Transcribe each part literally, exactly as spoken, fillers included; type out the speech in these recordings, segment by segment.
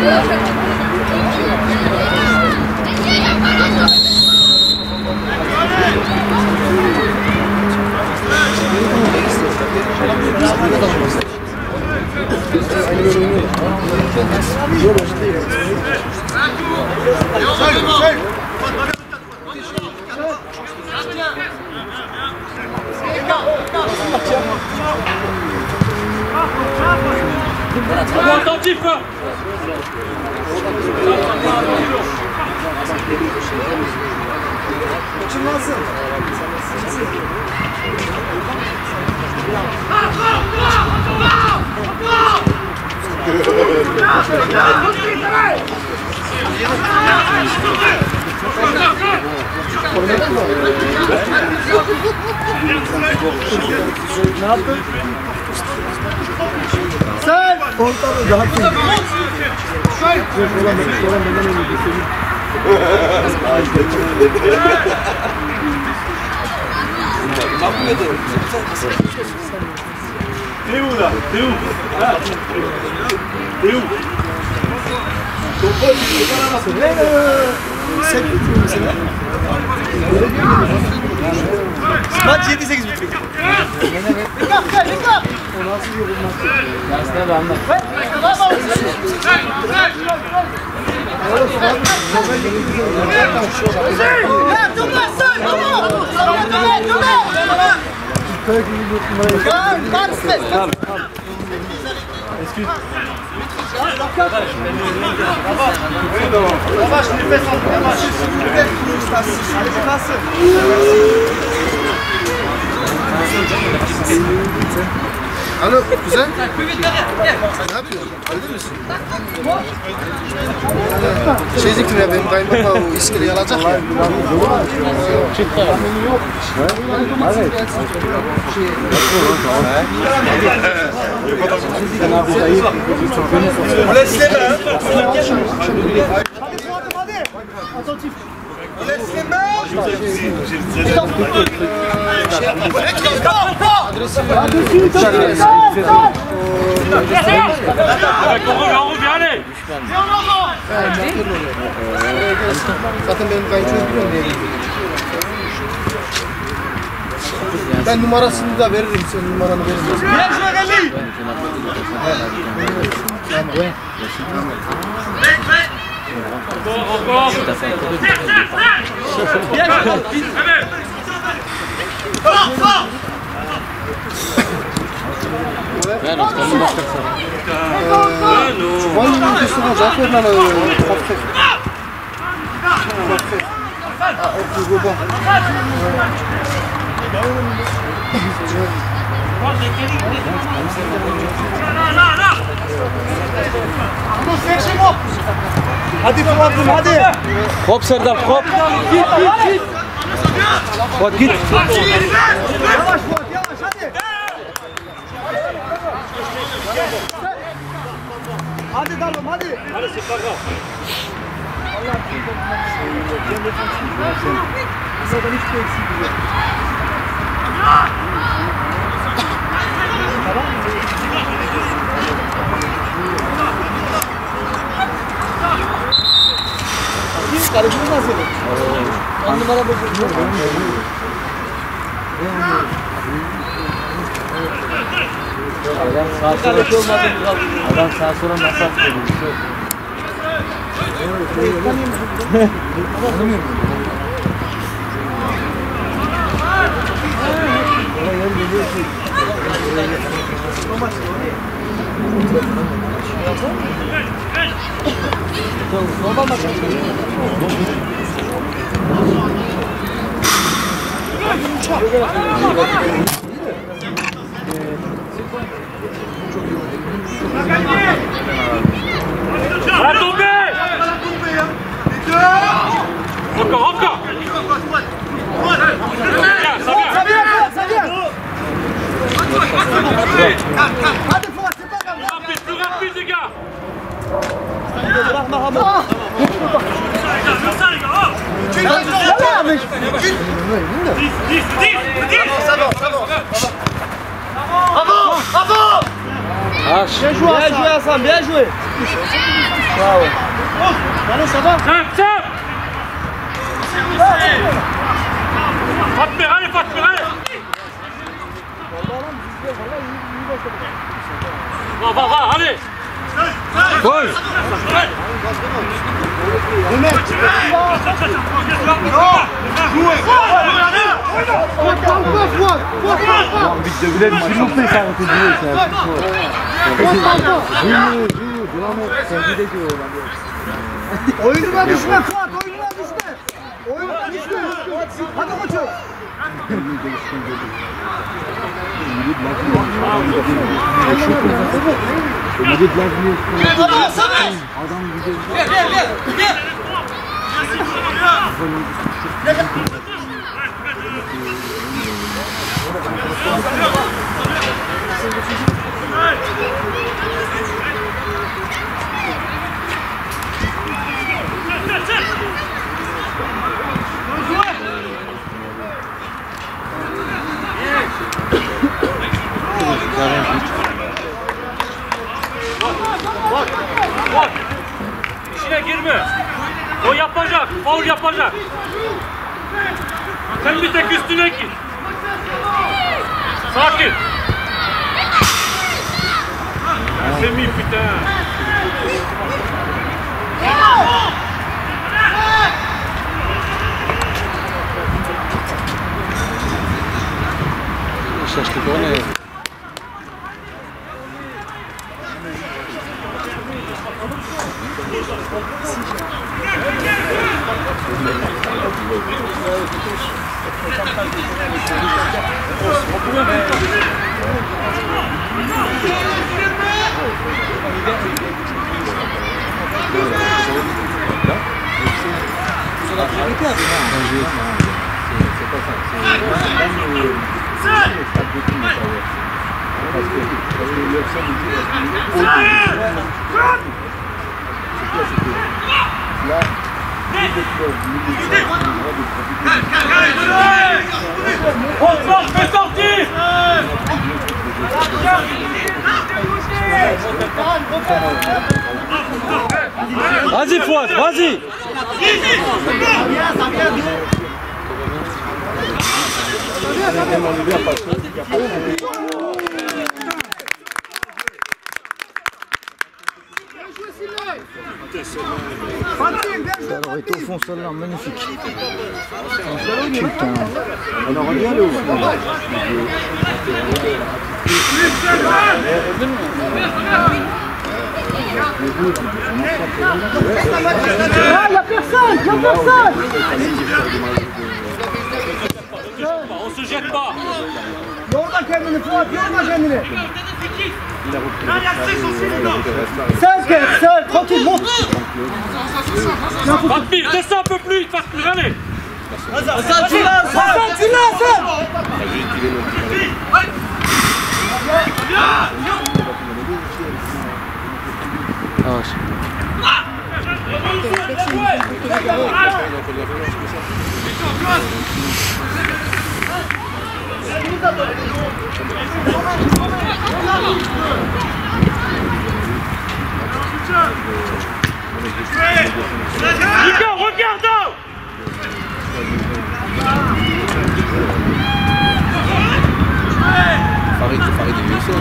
Attentif. Ne yaptın? Sen! Ortalığı rahat değil. Sen! Yok olan ben, olan benden öyle senin. Ne yapıyordu? T'es où là? T'es où? T'es où? Ton pote, il est pas là-bas. C'est vrai le... Sen bitmiyor mesela. Maç yedi sekiz bitmiyor. Dikkat dikkat dikkat. O nasıl yorulmaz? Dersine ben de. Yavaş nefes al. Yavaş. Nasıl? Alo, güzel. Ne yapıyorsun? Öldü müsün? Şey diyecektim ya, benim kayınbaba o iskeleyi alacak ya. Çıktı. Laisse-les-mains. Hadi, attentif. Zaten benim kayınçoyu biliyorum diye. Ben numarasını da veririm, senin numaranı veririm. Bien joué Rémi. Tu vois une question à faire dans le portrait. Ah, ok, je vois. Hadi Fuat'ım hadi. Hop Serdar hop. Git git git. Fuat git. Yavaş Fuat yavaş hadi. Hadi dalım hadi. Allez, c'est pas grave. Karışımı nasıl? On numara bozuldu. Adam sağ sola Adam sağ sola masaj koyuyor. Normal maç. Va tomber! Encore, encore! Ça vient, ça vient! Ça vient! Hadi Fuat, c'est pas grave. Plus rapide, plus rapide les gars! Bırakma Hamur. Comme ça les gars! Oh! dix, dix, dix, dix! Ça va, ça va. Bravo! Bravo! Ah, Bien joué Hassan, bien joué. Bravo. Allez, ça va. Simple, simple. Fatmir, allez, Fatmir, allez. Va, va, va, allez. Gol. Le mec, tu vas. Non. Jouez. Arbitre de Villette, s'il vous plaît, ça arrête de jouer, c'est un petit peu. Joue-le, joue, devam et. Sen gideci oğlan. Oyununa düşme Fuat, oyununa düşme. Oyununa düşme. Hadi koçum. Adam sana. Adam gidiyor. Gel gel gel. Gel. Bak, bak. İçine girme. O yapacak, faul yapacak. Sen bir tek üstüne gir. Sakin. Semih putain. Cherche le corner. On sort, fais sortir. Vas-y Fouad, vas-y. Alors, est au fond, celle-là, magnifique. Putain. On aurait bien le haut. Ah, y'a personne, y'a personne. On se jette pas. Yorma kendini Fuat, yorma kendini. Seul, seul, tranquille, monte. Fatmir, descends un peu plus vite, Fatmir, allez. Hasan, tu l'as, Hasan, tu l'as, Hasan. Nico, regarde. Farid, Farid, il est sûr.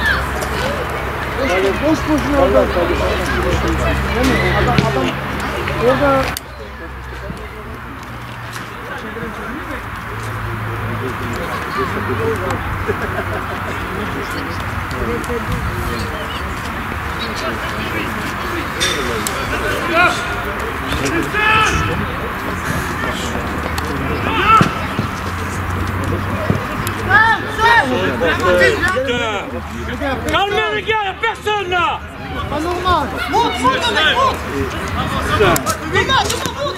Boş boşuna orada. Adam adam Orada Calmez les gars, y'a personne là. pas normal. Monte, monte, mec, monte. Thomas, Thomas, monte.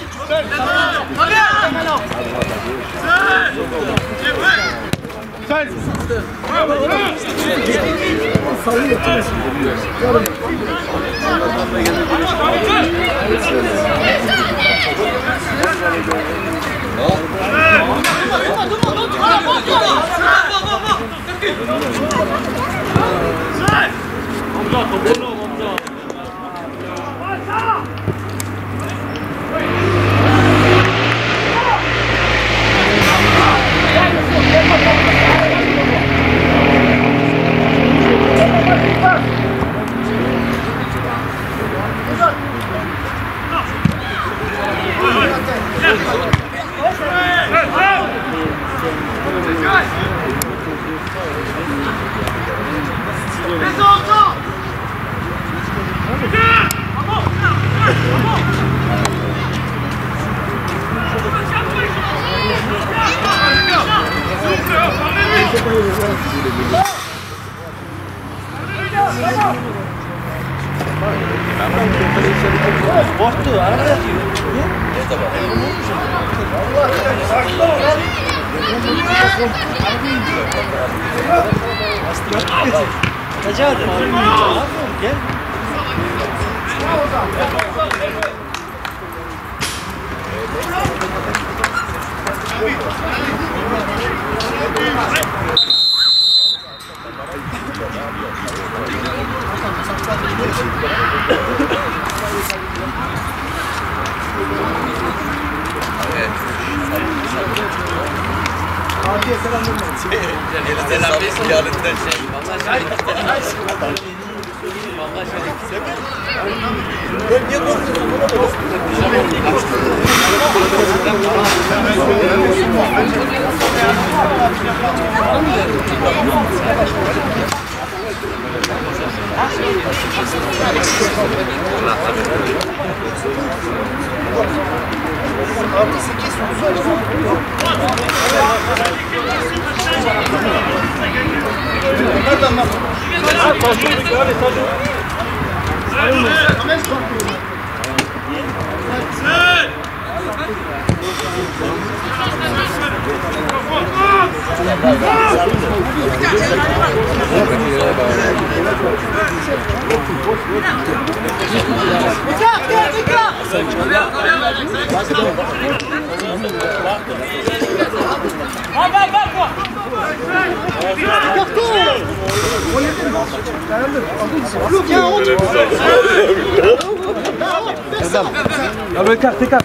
Le carte, carte.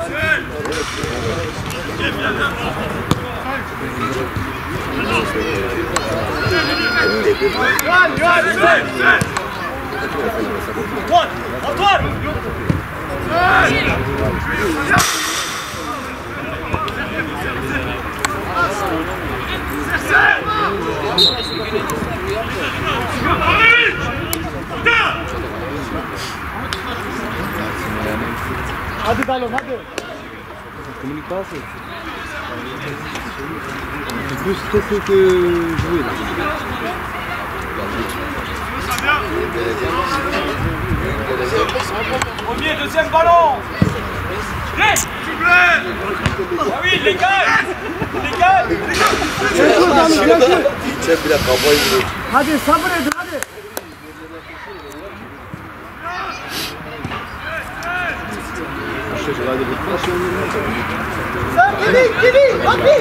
Hadi balon, hadi. Communication. C'est plus stressé que jouer là. Premier, deuxième ballon. Les Ah oui, les gars. Les gars. Hadi sabır edin, hadi. Sen geri, geri, hadi.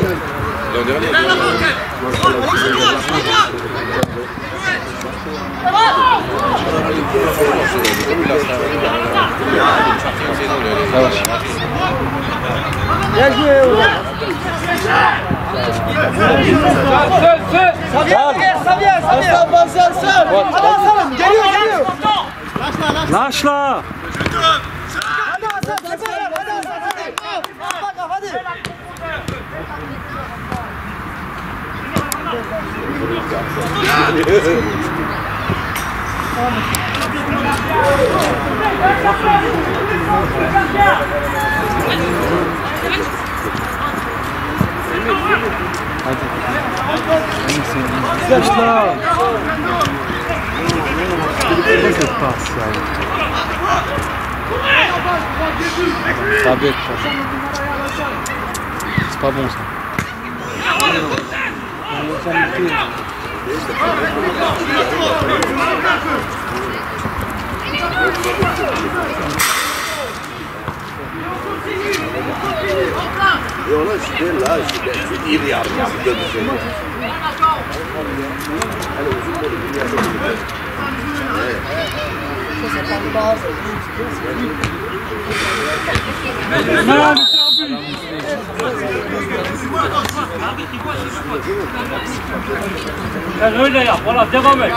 Gel jouer oğlum. Sabiha gel, Sabiha, Sabiha. Hasan, Hasan, Hasan. Hadi Hasan, geliyor, geliyor. Lâche là. Hadi Hasan. Zaczynam! Tabii. C'est pas bon ça. Et on a acheté là, je dis rien, je donne des choses. Ruhig derrière, voilà, devant mec.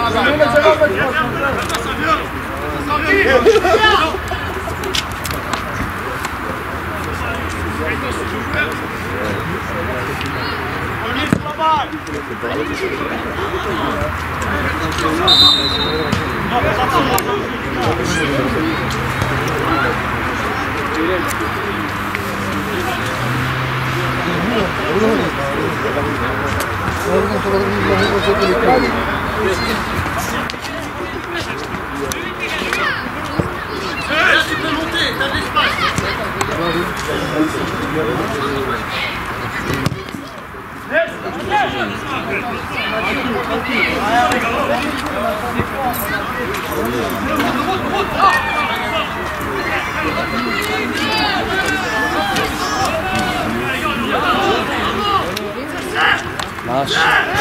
Lâche.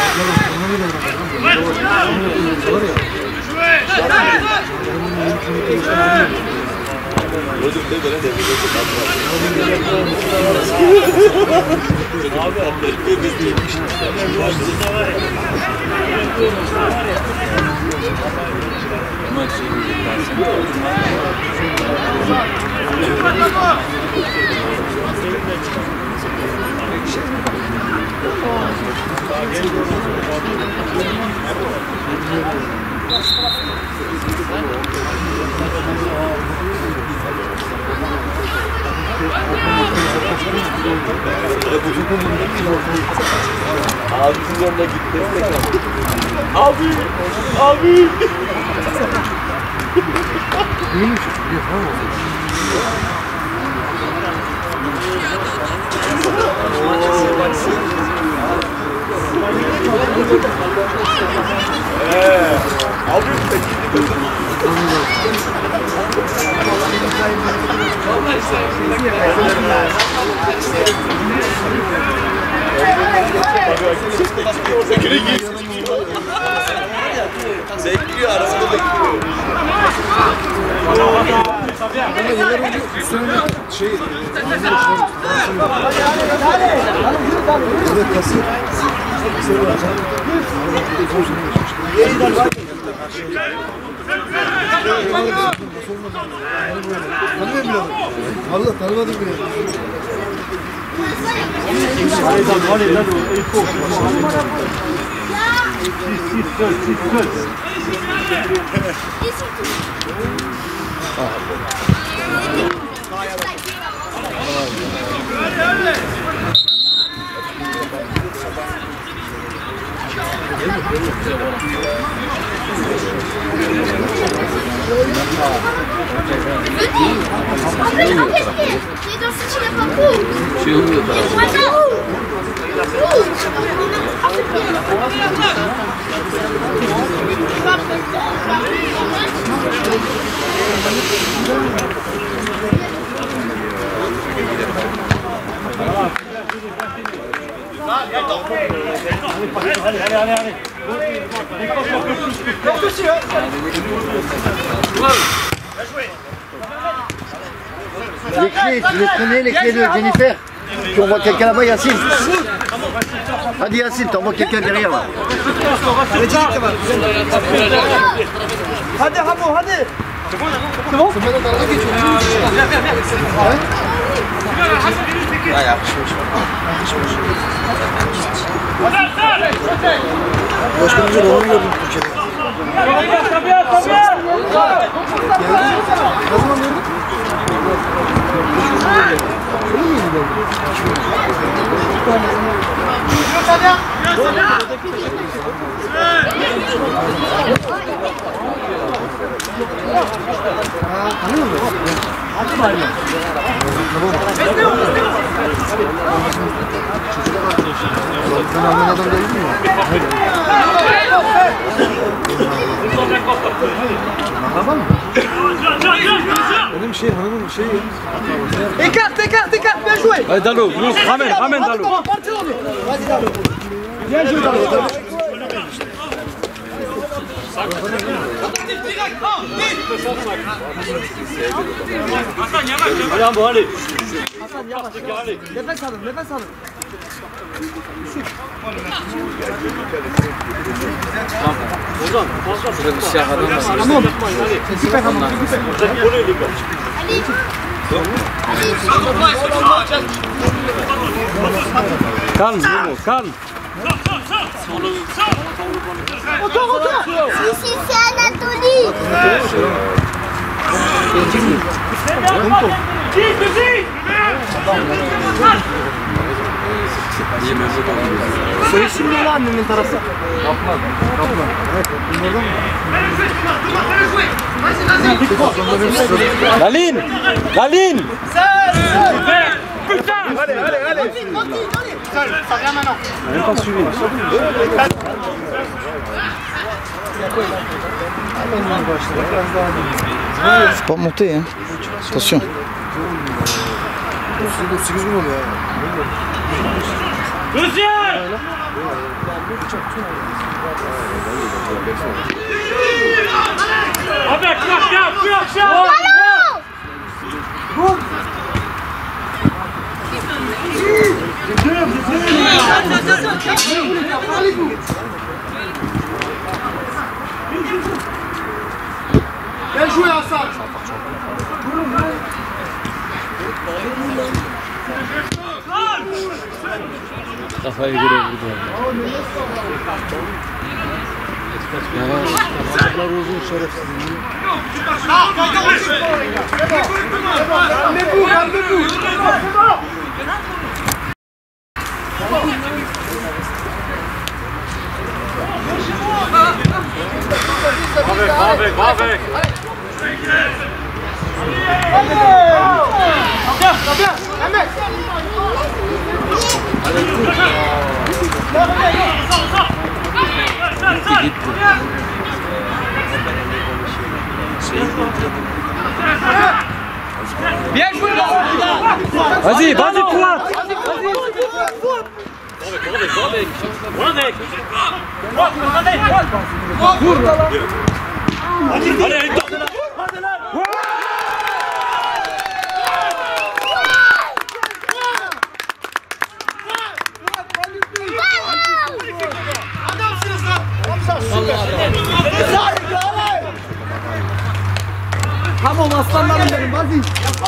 Abinin yanına git destek al. Abi! Abi! Neymiş? Yok ama. Eee! Abi peki. Bekliyor, arasında bekliyor. Ama yıllar önce üstüne şey... Evet, kasır. Tanımıyorum bile. Allah tanımadım bile. Allez, allez, allez, allez. Les clés, tu les prenais les clés de Jennifer. Tu envoies quelqu'un là-bas, Yacine. Hadi Yacine, t'envoies quelqu'un derrière là. Hadi Hamo, hadi. C'est bon, c'est maintenant dans la geçiyor. Viens, viens, viens. Ha yapışmış. Hadi, hadi. Başkan önce onu gördüm Türkiye'de. Tabii tabii. Ne zaman gördün? Tanıyor musun? Hadi bari. Sen Alman adam değil mi? Merhaba mı? Benim şey hanımın şeyi. Écarte, écarte, écarte, bien joué. Allez Dalo, nous, ramène, ramène Dalo. Vas-y Dalo. Bien joué Dalo. Allez Ambo, allez. Nefes alın, nefes alın. Ozan, fazla şurada bir siyah adam var. Tamam. Süper tamam. Calme, Bruno, calme. Otur, otur. Si, si, c'est Anatolie. Soy isim ne lan annenin tarafı? Kaplan. Kaplan. Laline, Laline. Putain. Allez, allez, allez. Ça vient maintenant. Même pas suivi. Faut pas monter, hein. Attention. sekiz bin oluyor ya. Deuxième. Avec Marca, plus action. Bien joué Hassan. Kafayı göre vurdu. Ayaklar uzun şerefsiz. Calmez-vous, calmez-vous. Avec, avec, avec. Bien, bien. Ahmed. Bien joué là. Vas-y, vas-y, pointe. Allez, allez, Tamam aslanlarım benim, hadi.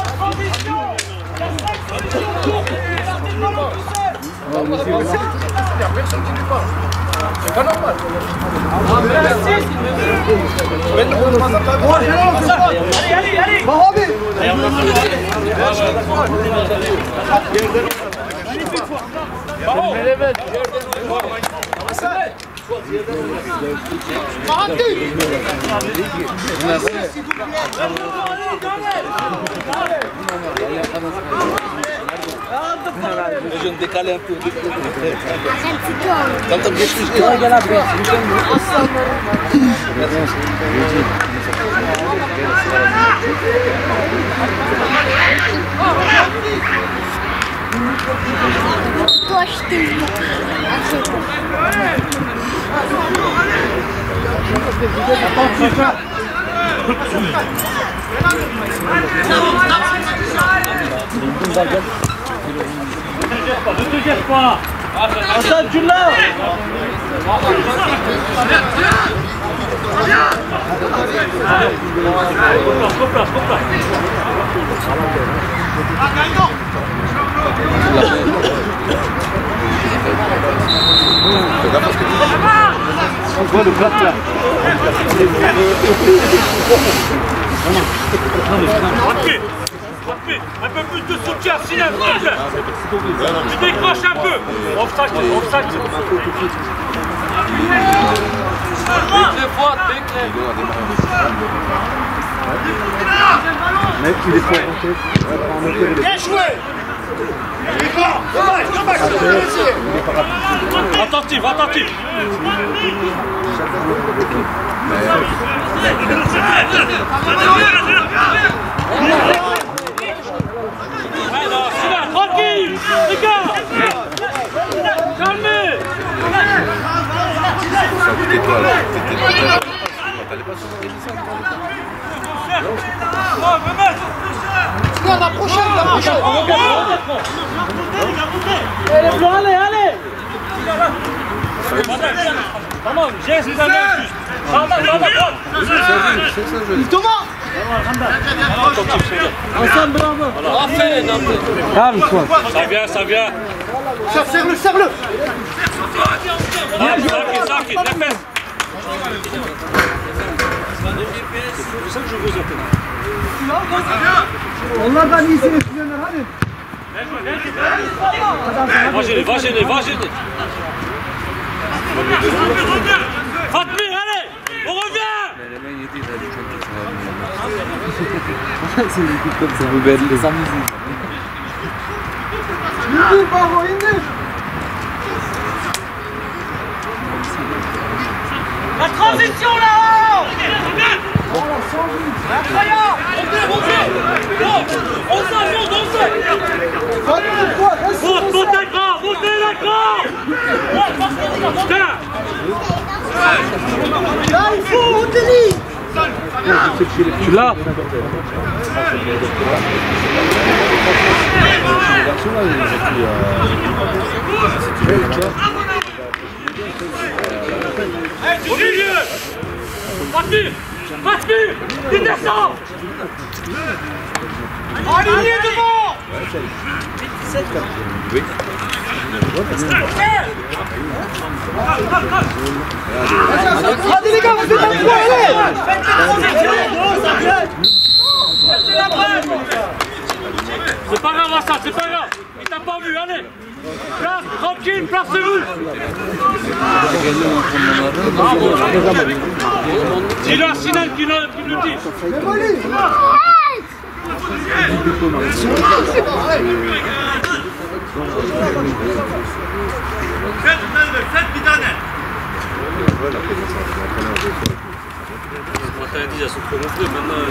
Je me décale un peu. Arrête, Tam geçmiş. Gel abi. toi, je t'ai vu. ne te gêne pas. Hasan tu l'as. Fais gaffe à ce que tu dis. vois le plat là. Un peu plus de soutien, Sinan, s'il te plaît. Tu décroches un peu. Offside, offside. Mec, il est fort. Bien joué. Attentif, attentif. Alors, Sinan, tranquille, les gars. Calmez. La prochaine, la prochaine. Allez, allez. Tamam, geste juste. Sağdan, sağdan. Thomas. Hasan bravo. Aferin, aferin. Calme toi. Ça vient, ça vient. Serre-le, serre-le. Sakin, sakin, nefes. Onlardan iyisini düşünenler hadi. Va gêner, va gêner, va gêner. Fatmi, allez, on revient. C'est une équipe comme ça. Vous belle les amis. İndir Baho, indir. La transition là-haut. Incroyable. Montez, montez. On s'en monte, on s'en. Monte, monte l'écran, montez l'écran. Putain. Là, il faut, on te dit. Tu l'as. Au milieu. Fatmi, Fatmi, il descend. Aligné devant. Hadi les gars, vous êtes un point, allez. C'est pas grave ça, c'est pas grave. Il t'a pas vu, allez. Place, tranquille, placez-vous. Dis-le à Sinan qui nous dit. Matin dit, elles sont trop gonflées, maintenant...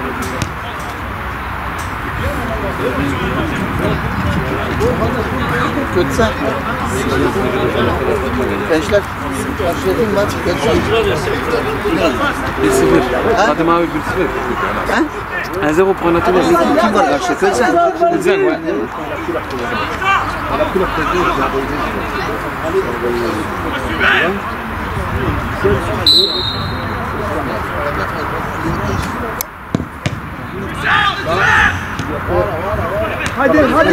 Kötü sen. Gençler. Karşıladın maç. Kötü. bir sıfır. Fatıma abi bir sıfır. Ha? un zéro pour Anatolie. Kim var karşıda? Kötü sen. Güzel ouais. Hadi, hadi.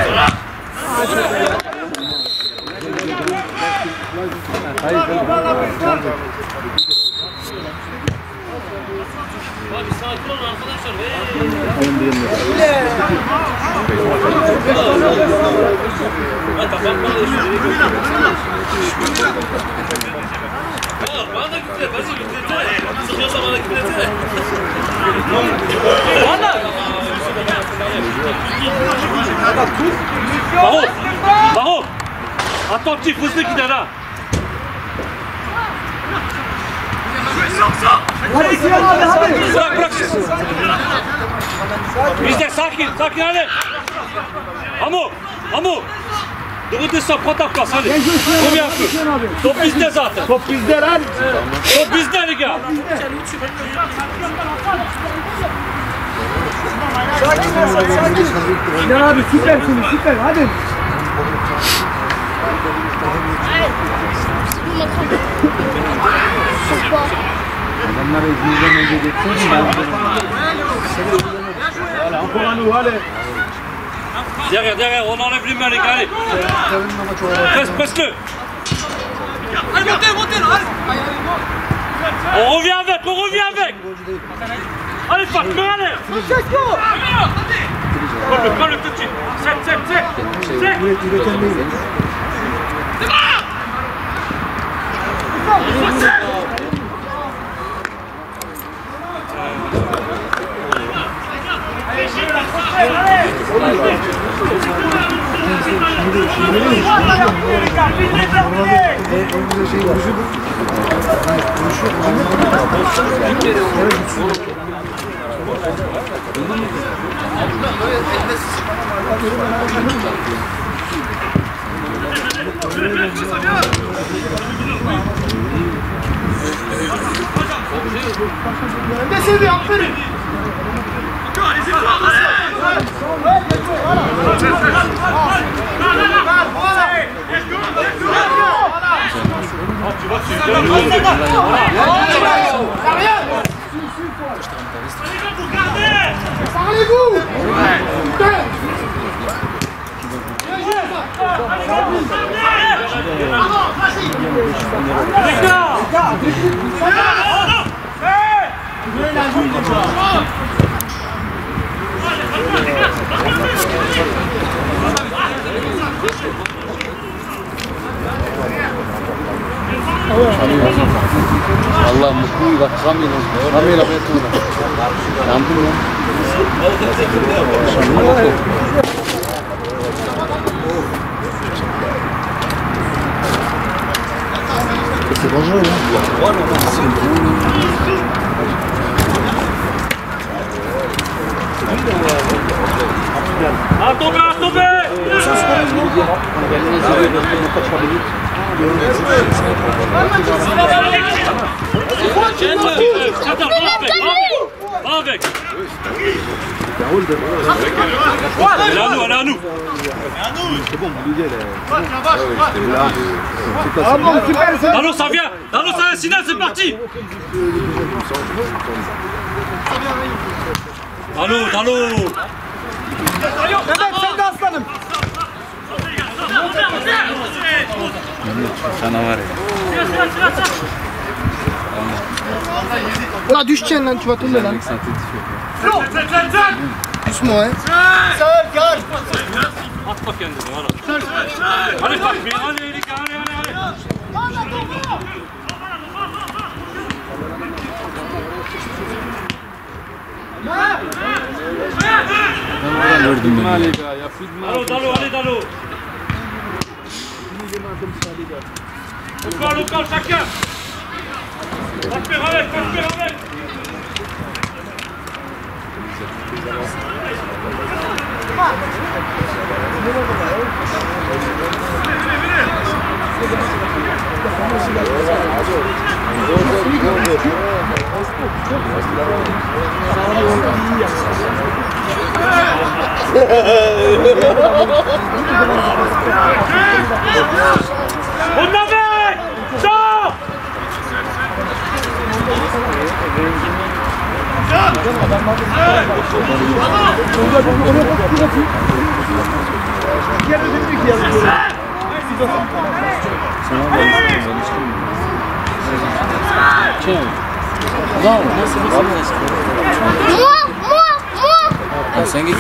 Abi sakin olun arkadaşlar. Bana da güzel, bana güzel. Sıkıyorsa bana güzel. Bana. Baho, Baho. Attentif, hızlı gider ha. Hadi Sinan abi, hadi. Bırak, bırak. Bizde sakin, sakin hadi. Hamu, Hamu. Durudursan prends ta place, allez. Combien un peu. Top bizde zaten. Top bizde lan. Top bizde les gars. Sakin, sakin. Sinan abi süpersin, süper. Hadi. Adamlara yüzden önce geçsene. Voilà, encore un nous, allez. Derrière, derrière, on enlève les mains les gars, allez. Presse, presse-le. Allez, montez, montez là, allez. On revient avec, on revient avec. Allez, Fat, mets à l'air. Prends le, prends le tout de suite. sept, sept, sept. sept. C'est bon. Descendez, en fait. Encore, allez-y, والله مكوي بقى رامي رامي لبيتونا عندنا C'est dangereux, hein. À tomber, à tomber. Attends, va avec. Elle est à nous, elle est à nous. C'est bon, l'idée Ah bon, super, c'est Dano, ça vient. Dano, ça vient, Sinan, c'est parti. Dano, Dano. Canavar. Là, du chien, là, tu vas tomber là. Doucement, hein. Atma kendini, voilà. Allez, Fat, allez, les gars, allez, allez, allez. Dalo, Dalo, allez, Dalo. Encore, encore, chacun. Va te faire avec, va te faire avec. On avait! Sors! Moi, moi, moi. Sen git.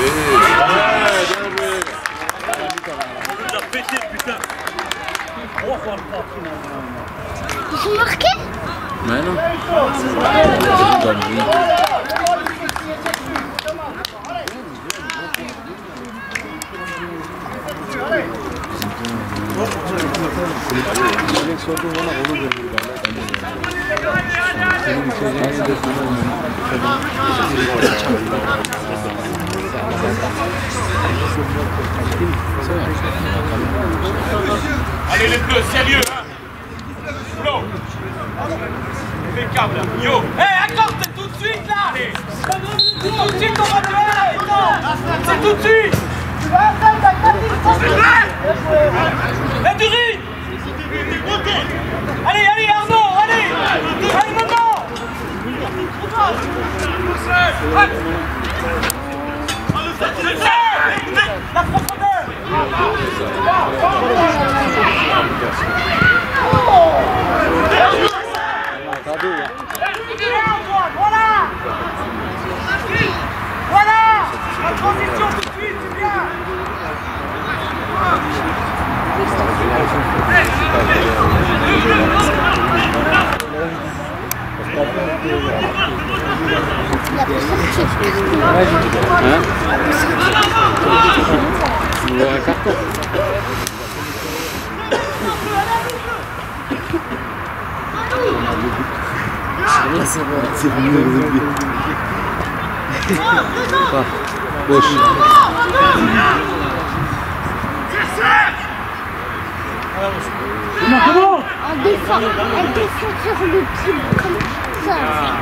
Il a pété, putain. Ils sont marqués? Mais non. Allez les bleus, sérieux, hein. Flo. Impeccable, yo. Hé, hey, accorde, c'est tout de suite, là. Allez. C'est tout de suite, on va tuer. C'est tout de suite. C'est vrai. Hé, hey, Dury. Allez, allez, Arnaud, allez. Allez, maintenant. La profondeur. carton. C'est venu au début. Boş. On descend, elle descend sur le pied comme ça.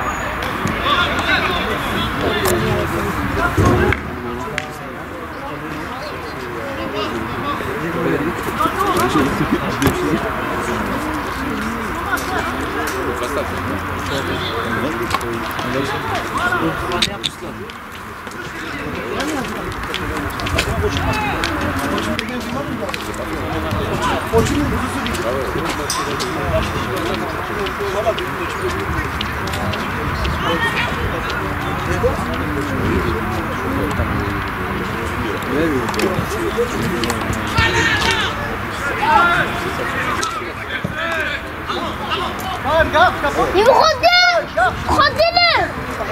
Numéro deux, prenez-le.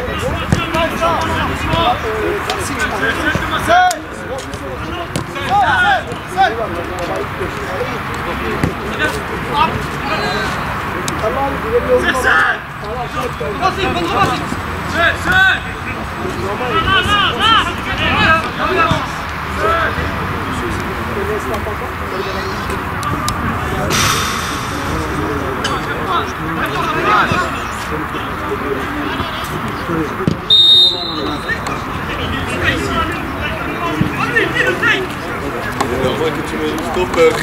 On voit que tu mets une stoppeur.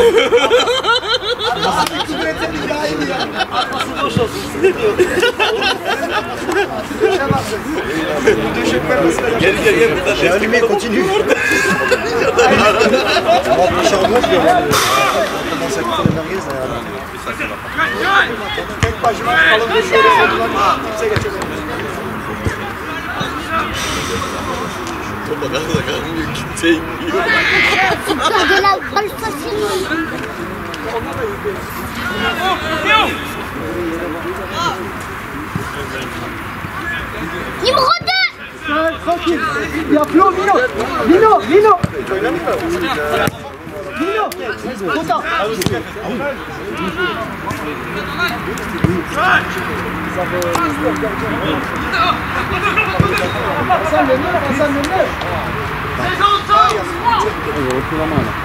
J'ai allumé, continue. On va approcher en gauche, on va commencer à couper les merguez. C'est pas de la balle facile. Numéro deux. Tranquille. Il y a Flo, Mino. Mino, Mino. Mino. Content. Hassan, le neuf, Hassan, le neuf. Il repris la main là.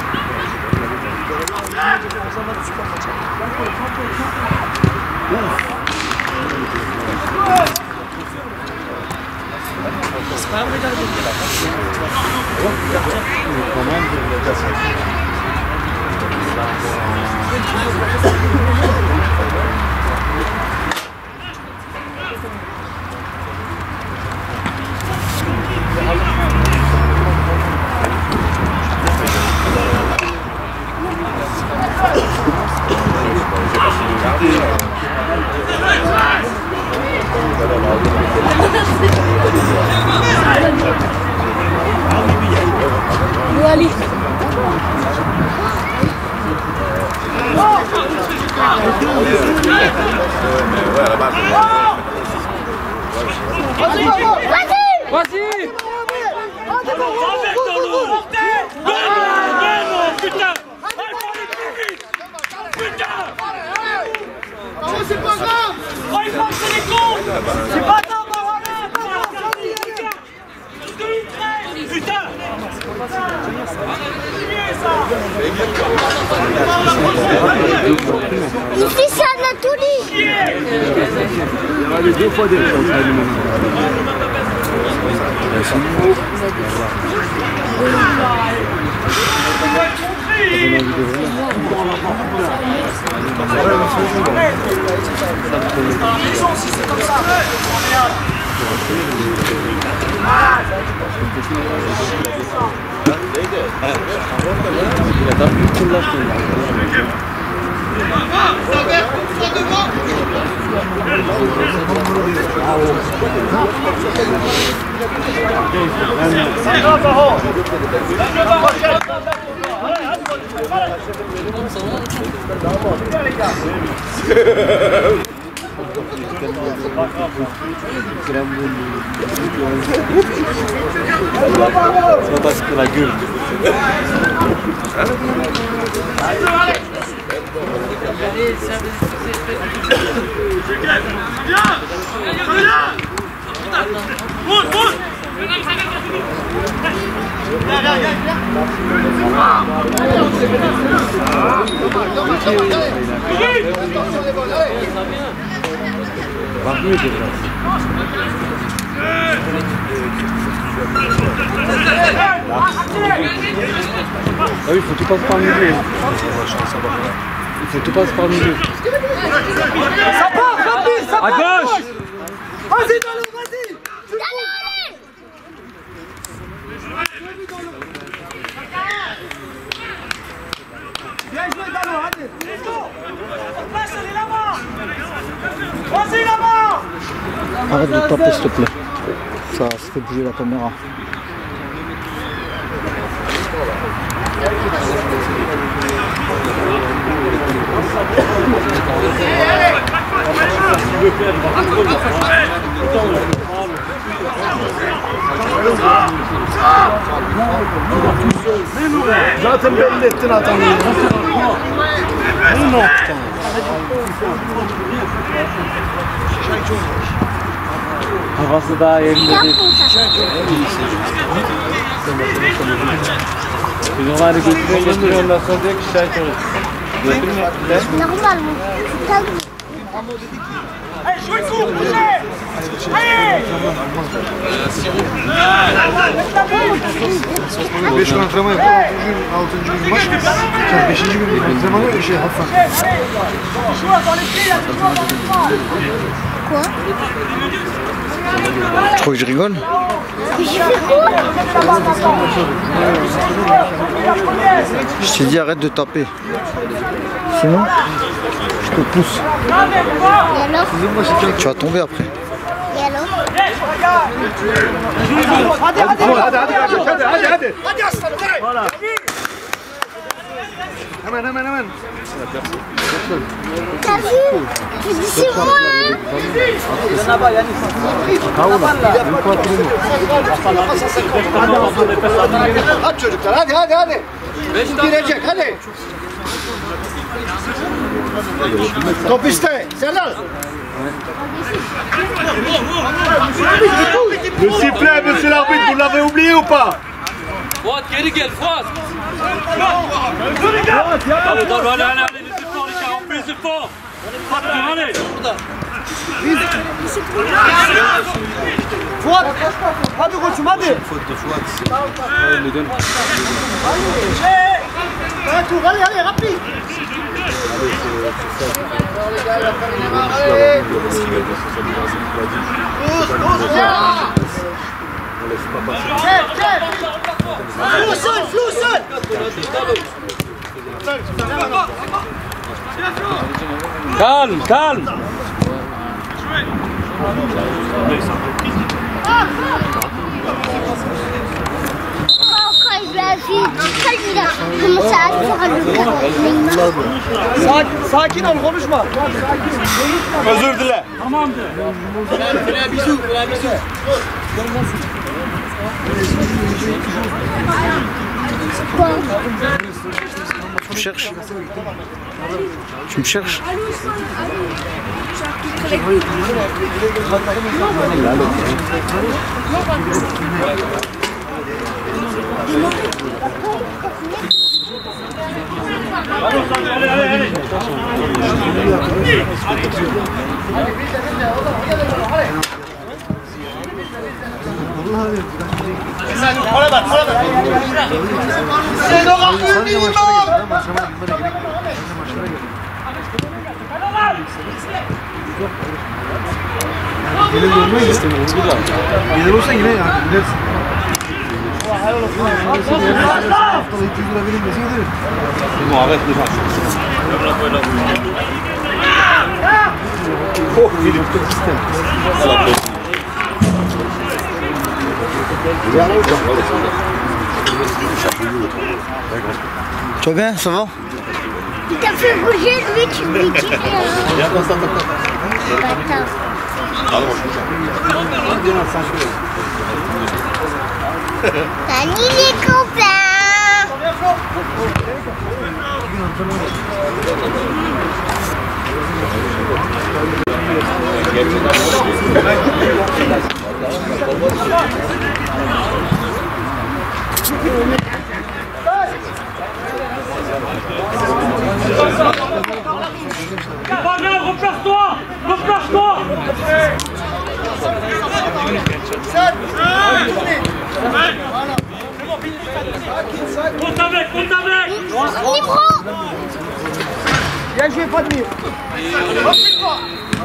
Allez. Vas-y. Vas-y. C'est pas grave. Oh, il pense que les cons. C'est pas grave. Putain. Il fait ça à Anatolie. Il allait deux fois des choses. Ça va passer la gueule. Ah oui, il faut tout passer par le milieu. Il faut tout passer par le milieu. Ça part, rapide, ça part. À gauche. Vas-y, Dalo, vas-y. Bien joué, Dalo, allez. Vas-y là-bas. Arrête de taper s'il te plaît. Ça, ça fait bouger la caméra. Zaten belli ettin adamı. Ne yaptın? Havası daha yerinde değil. Biz onları götürüyor götürüyorlar sonra diyor ki şahit olur. Götürmüyor. Normal mı? Allez, jouez court, bougez. Allez. beş gün antrenman yaptım. altıncı gün maç. Sen beşinci gün antrenmanı şey hafif. Joueurs dans les pieds, il y a des joueurs dans les bras. Quoi? Tu crois que je rigole? Je fais quoi? Je t'ai dit arrête de taper. Sinon, je te pousse. Et alors? Tu vas tomber après. Et alors? Hadi hadi hadi hadi hadi hadi. Hadi aslanım, hadi. Voilà. Hemen hemen hemen. T'as vu? Tu dis c'est moi, hein? Hadi çocuklar hadi hadi hadi. Girecek hadi. Top iste. Serdar. Le sifflet, monsieur l'arbitre, vous l'avez oublié ou pas? Fuat geri gel Fuat. Allez, allez, allez, allez, les efforts les gars, on fait les efforts. Fuat, allez. Fuat, hadi koçum hadi. Un tour, allez, allez, rapide. Flou seul, flou seul. Calme, calme. Quand il a vu, quand il a commencé à faire le Sakin, sakin ol, konuşma. Özür dile. Tu me cherches? Tu me cherches? C'est Nora plus minimum. Gelir olsa yine ya. Gidersin. Haftalık iki yüz lira vereyim desene de. Bunu arrête de faire. Oh, Philippe, quel système. Tu vas bien? Ça va? Il t'a fait bouger, lui, tu lui dis rien. Bâtard. Salut les copains. Numéro. Bien joué, pas de mire. Refile-toi.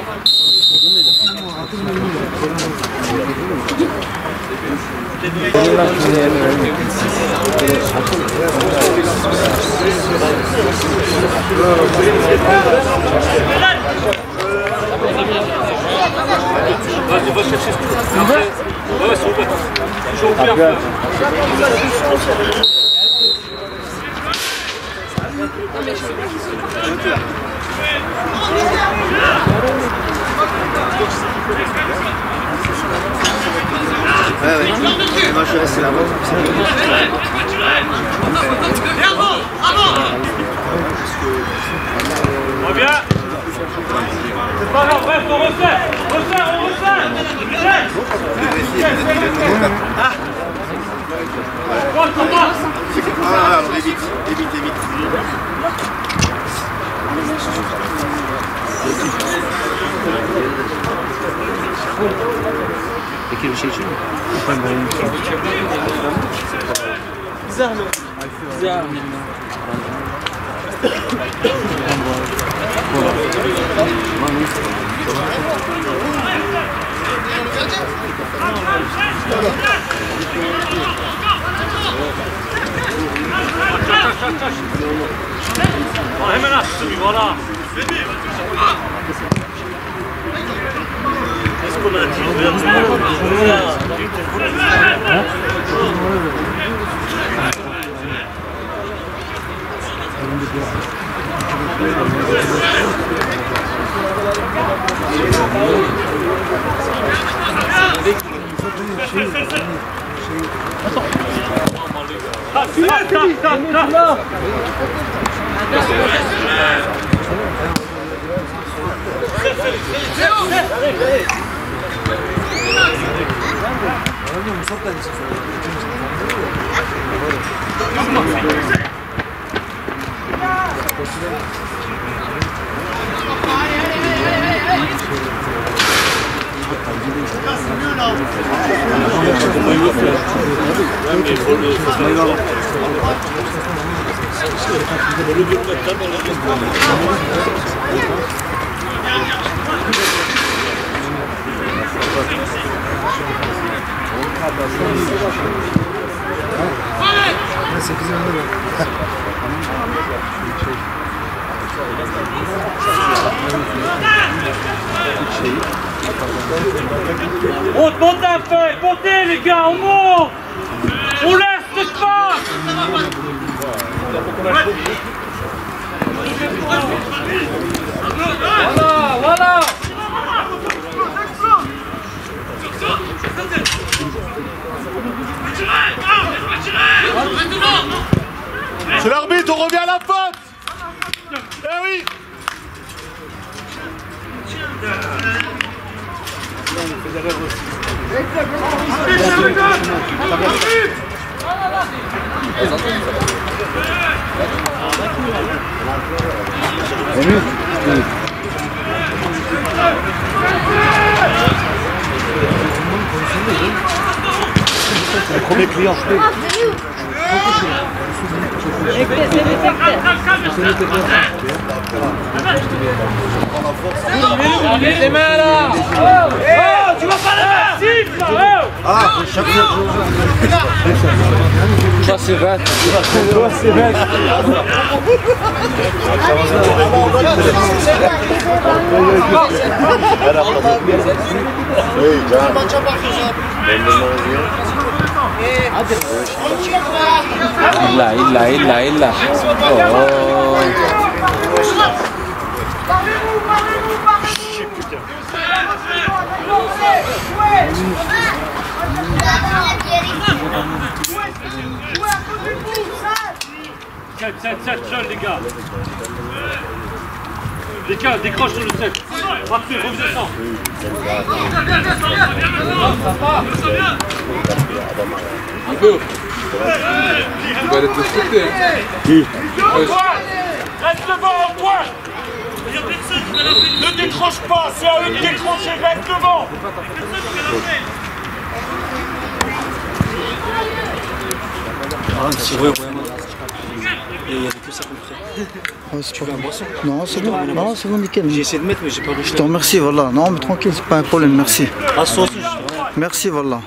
Vas-y, va chercher ce que tu veux. Ouais, c'est ouvert. Toujours ouvert. Ouais, ouais. Moi, je vais rester là-bas. Reviens. C'est pas grave, bref, on resserre. Resserre, on resserre. Ah. Ah, alors évite, évite, évite. Peki bir şey için mi? Güzel mi? Güzel. Aa, hemen attım yuvara. Est-ce qu'on a un Monte, monte un peu, montez les gars, on monte. On laisse l'espace. Voilà, voilà. C'est l'arbitre, on revient à la faute. Eh oui. Le premier client. Les mains là. Oh, tu vas pas la cible là. Ah, chaque fois. Ça c'est vrai. Ça c'est vrai. İlla illa illa illa. Oh. Parlez-vous, parlez-vous, parlez-vous. sept, sept, sept, seul les gars. Les gars, décroche sur le sept. Parfait, redescends. Un peu. Tu vas aller te respecter. Qui? Reste devant en point. Ne décroche pas, c'est à eux de décrocher, reste devant. Sivuye koyamaz. Et il n'y avait que ça qu'on ferait. Ouais, c'est Tu pas veux un bon. boisson? Non, c'est bon. Non, c'est bon, nickel. J'ai essayé de mettre, mais j'ai pas réussi. Je te remercie, voilà. Non, mais tranquille, c'est pas un problème, merci. Ah, ça aussi, Merci, voilà.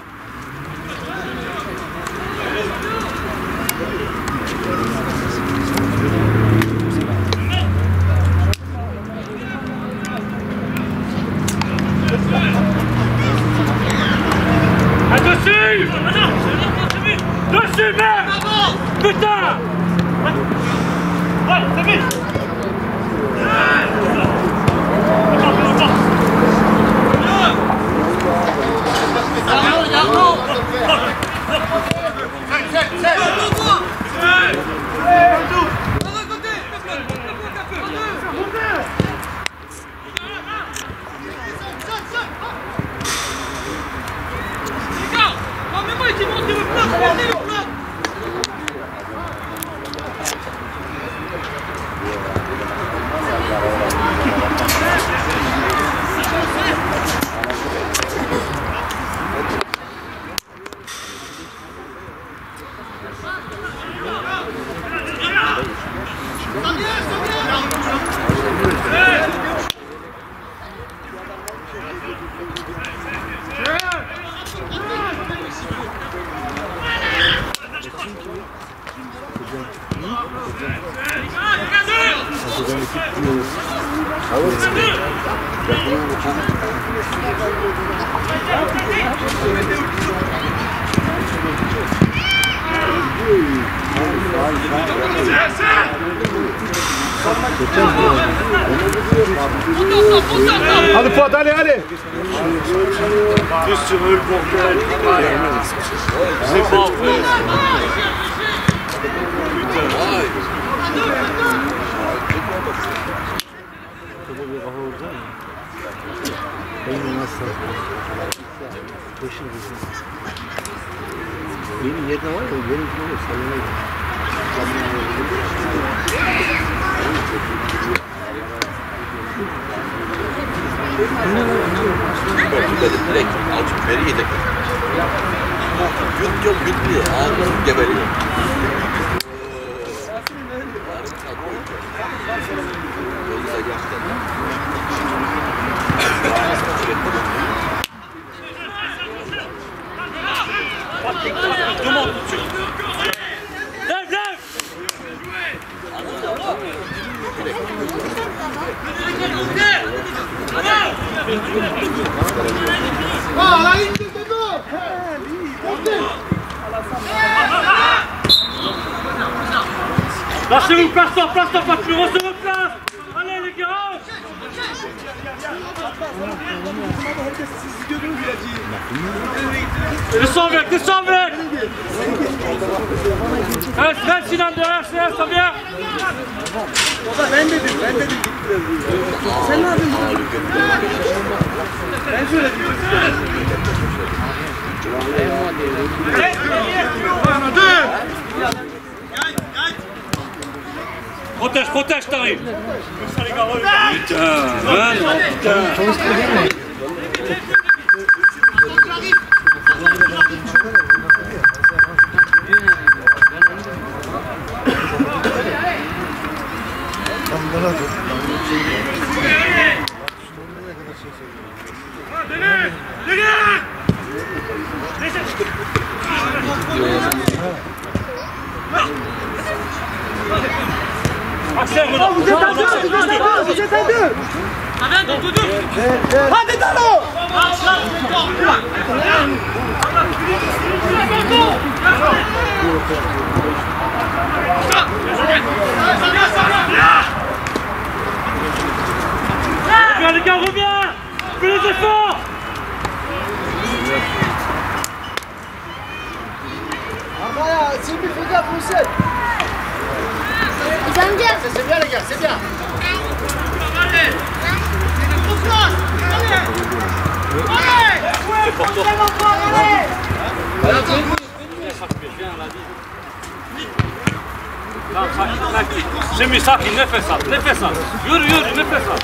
Dessus! Dessus, merde! Putain! Ouais, c'est vite! Allez, Fouad, allez, allez. Plus sur eux, le bordel. C'est pas vrai. Benim yerine var ya, benim gibi sallanıyor. Direkt açıp beri yedek. Yut yok yutmuyor. Ağzını gebeliyor. Demande tout de suite. Lève, lève. Ah, la ligne de dos. Lâchez-vous, place-toi, place-toi, pas plus, on se replace. Allez les gars. Descends avec, descends avec. Reste, reste Sinan derrière, reste, ça vient. Ben dedim, ben dedim. Sen ne yapıyorsun? Ben şöyle diyorum. Protège, protège, t'arrives. Putain, man, putain. Axel, Oh, vous êtes à deux, vous êtes à deux, vous êtes à deux. Allez, deux, deux, deux. Ah, des talons. Reviens les gars, reviens. Fais les efforts. Arkaya, şimdi fıkra Furset. C'est bien les gars, c'est bien. C'est pour toi. Semih sakin, nefes al, nefes al. Yürü yürü, nefes al.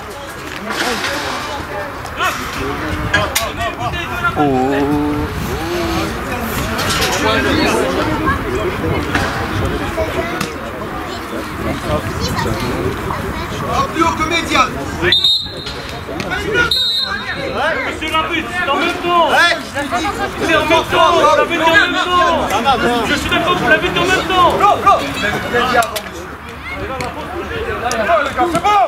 Plus haut que médiane. Monsieur l'arbitre, c'est en même temps. C'est en même temps. Vous l'avez dit en même temps. Je suis d'accord, vous l'avez dit en même temps. Blanc, blanc. C'est bon.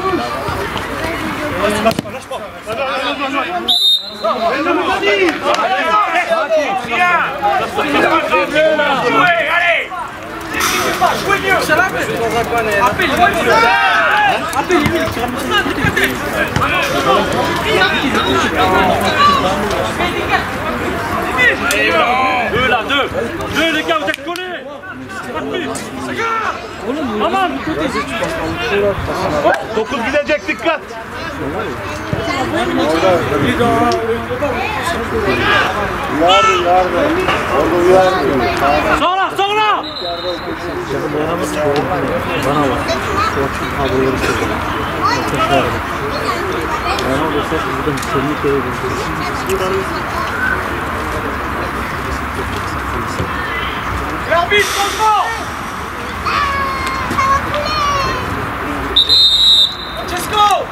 Jouez, allez. Jouez mieux. Appelle Deux là, deux. Deux les gars, vous êtes collés. Maman. dokuz gidecektik kat. Sonra, sonra. Bana bak. Kabloları çekelim. Bana olursa buradan seni koyabiliriz. L'arbitre, changement. Francesco.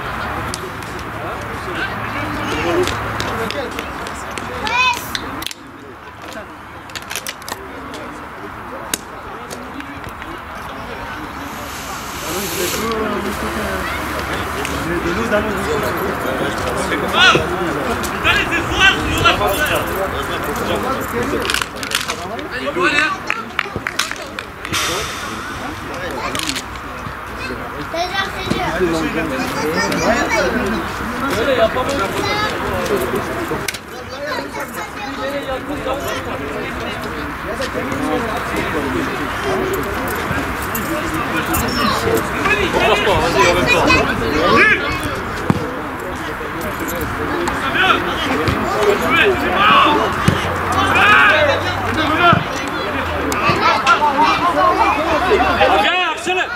Viens, accélère.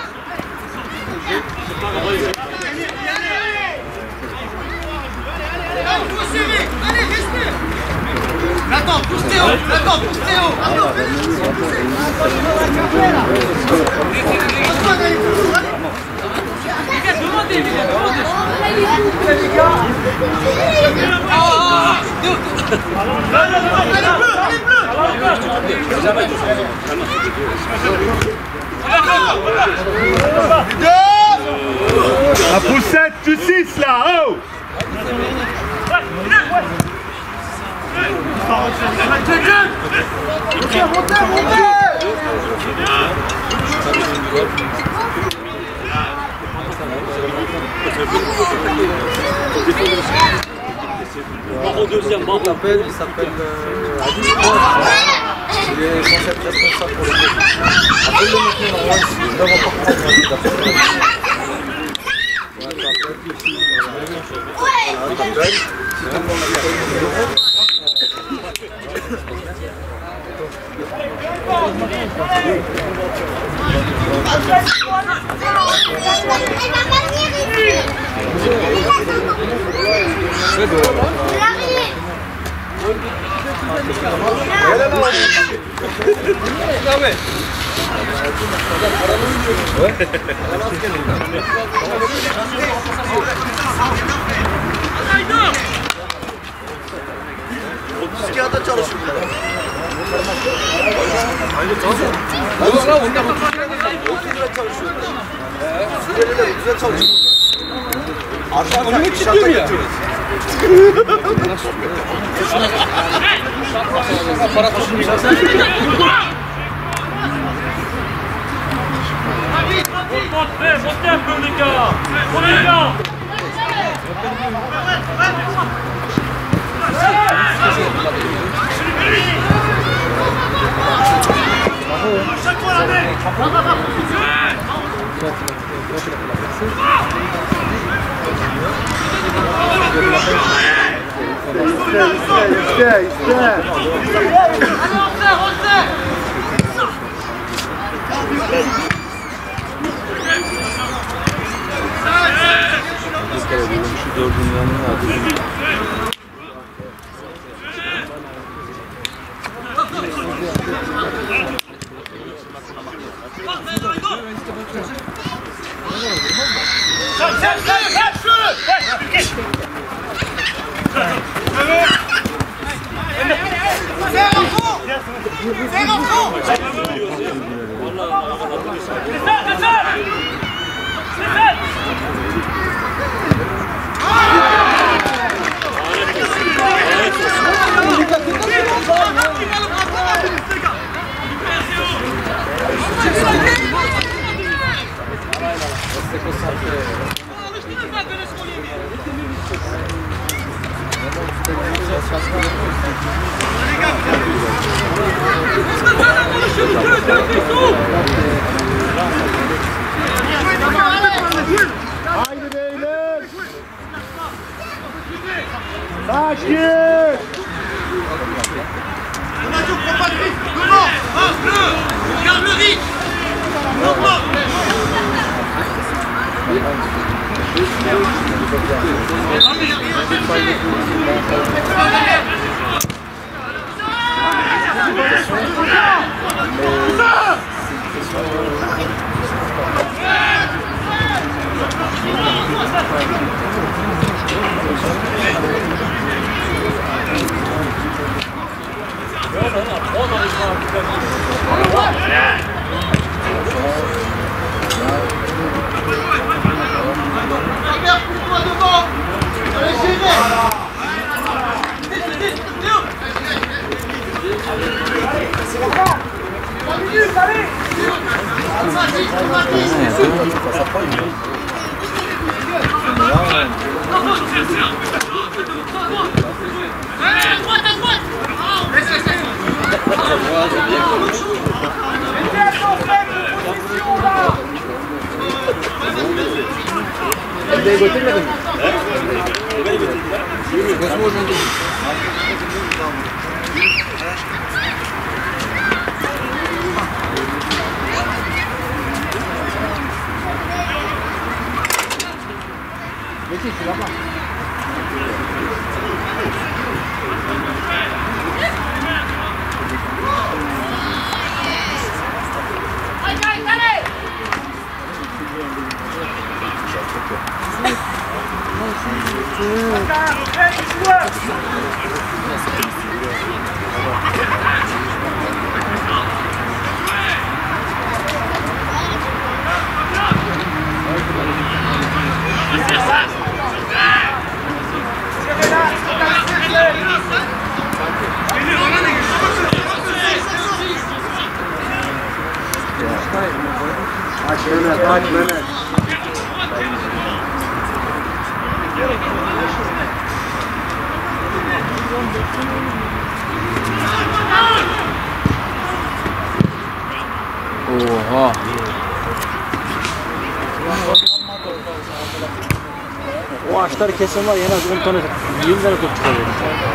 Allez, respire. Attends, pousse Théo. Attends, pousse Théo. La poussette du six là, oh. Au deuxième, bon. Il s'appelle euh, Adi, je crois. Il est censé être responsable pour le groupe. Appelle le maintenant, normalement, il doit encore prendre un d'appel. Ouais, t'appelles. Si tout le monde a pas Psikiyatra çalışıyorlar. Valla onlar Güzel çalışıyorlar. Suriye'de güzel çalışıyorlar. Arşan onu kilitliyor ya. Para taşınıyor. Montez, montez un peu les gars. On est là. Chaque fois la main. İste, iste. Şu dördünün yanına adı. Haydi beyler. Sakin. Regarde le rythme. Oha. O ağaçları kesin var, en az on tane, yirmi tane top çıkarıyor.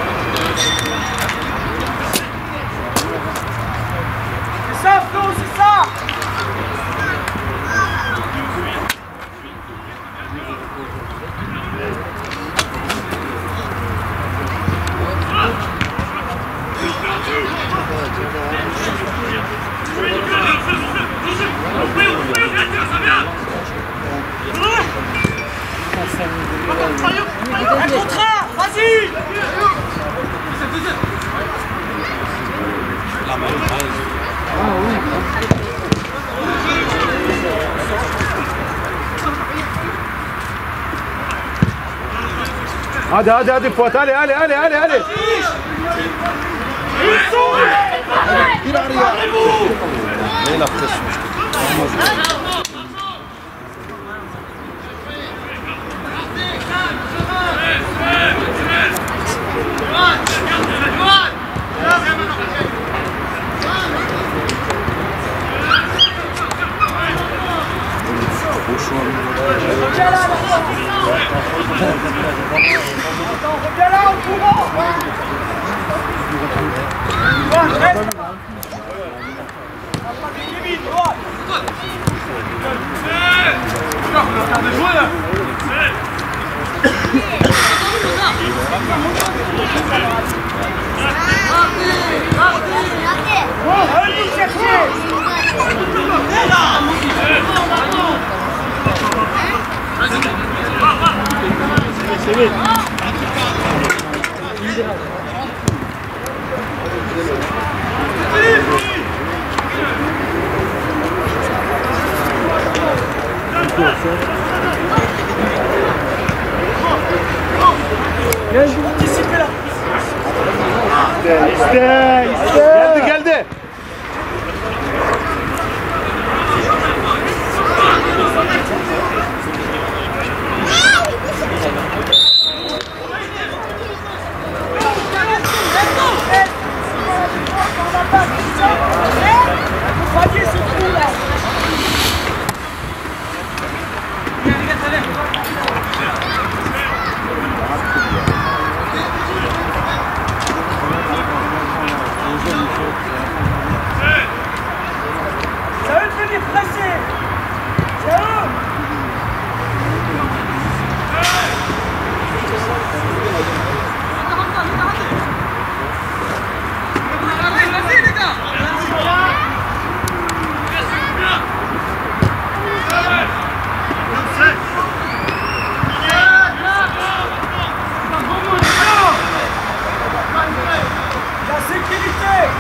C'est ça, Flo, c'est ça. Un contrat, vas-y. Hadi hadi hadi Fuat, hadi hadi hadi hadi hadi. Gir araya. Ne laf kesmiş? Reviens là, au courant. Reste. Limite, droite. Allez, chercher. Anticipez là. Geldi geldi. Voyez ce trou là. C'est à eux de venir presser. C'est à eux. Vas-y les gars. La sécurité.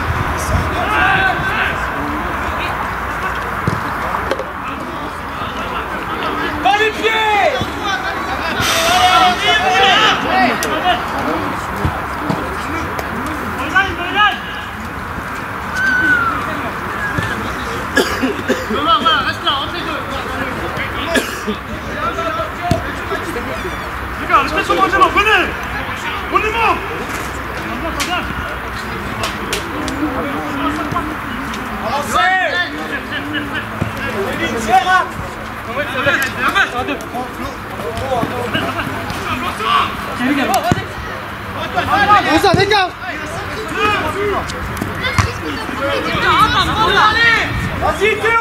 Dans les pieds. Les gars, restez sur moi, venez. On y monte. Avancez. Serra. Ça dégage. Vas-y Théo.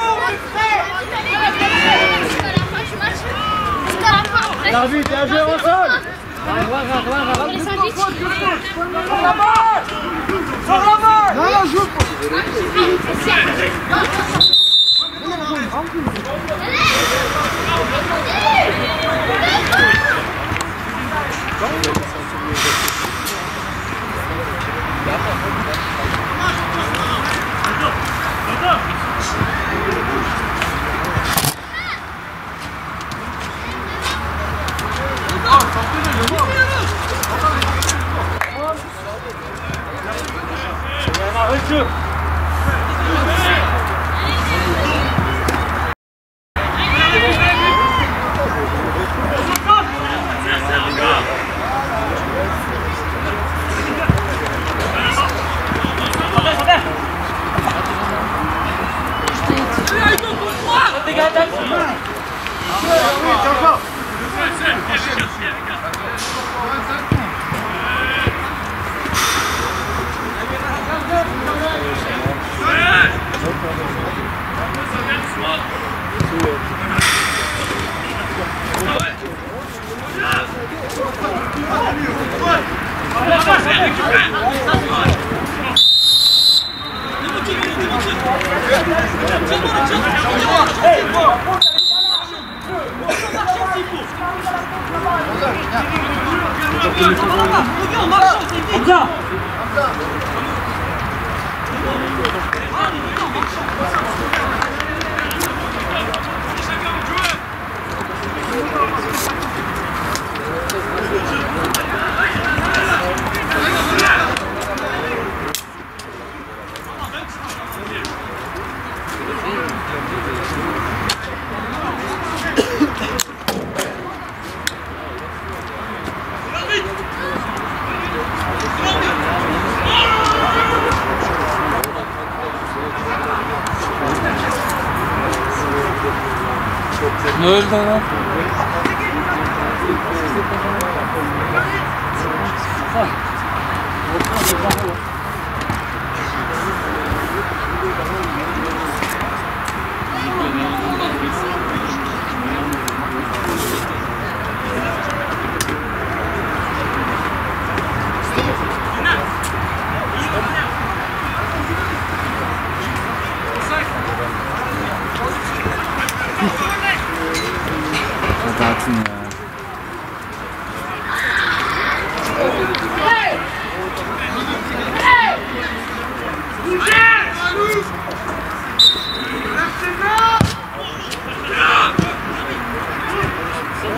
L'arbitre, bien joué au sol. Sur la balle. Sur la balle. Non, non, joue.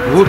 Vur.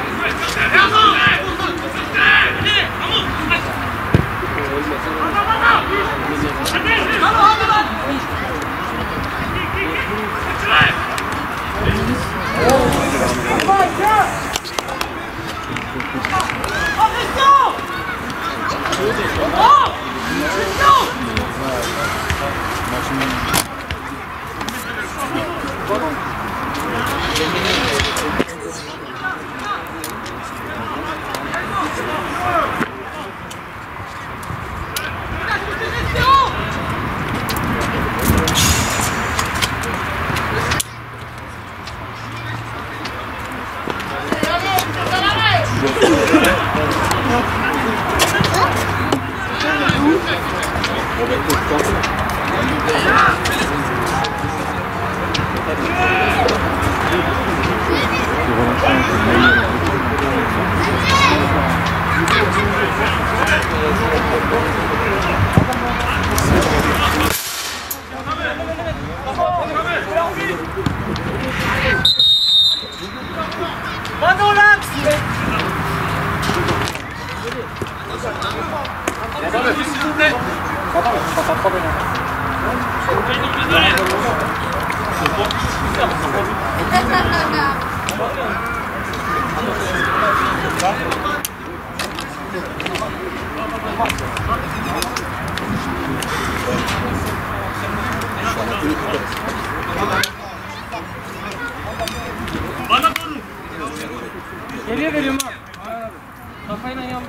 Geriye geliyorum ha. Kafayla yan.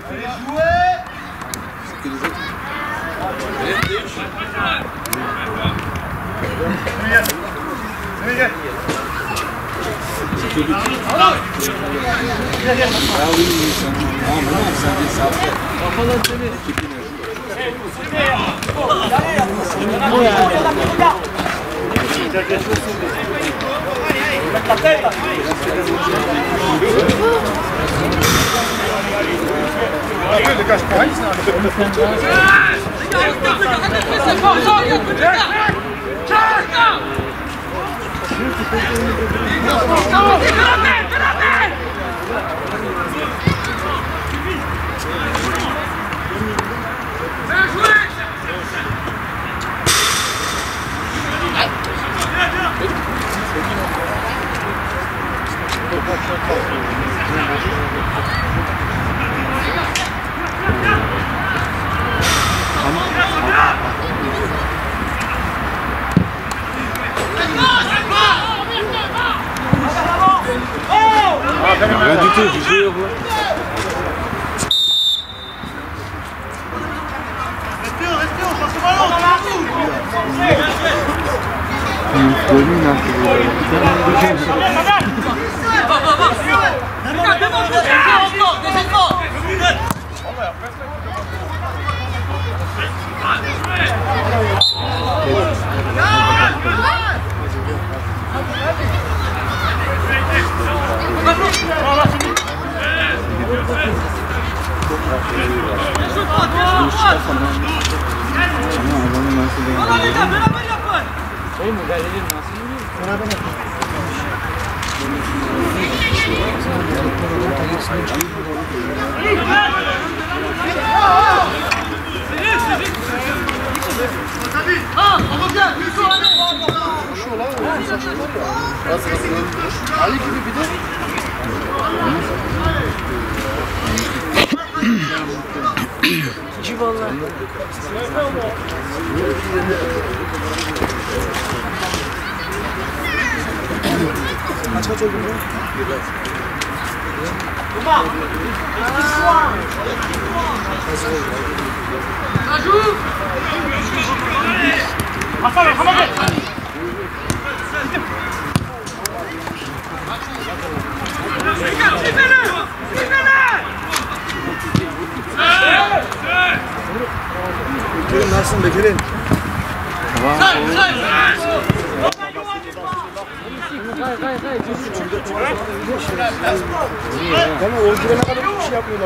Rien du tout, du jeu. Ali gibi bir de. Civalar. Kaç kaç oldu bu? Thomas. Ajoute. Hasan, Hasan gel. Gelin nasılsın be gelin. Tamam. Tamam o girene kadar bir şey yapmıyorlar.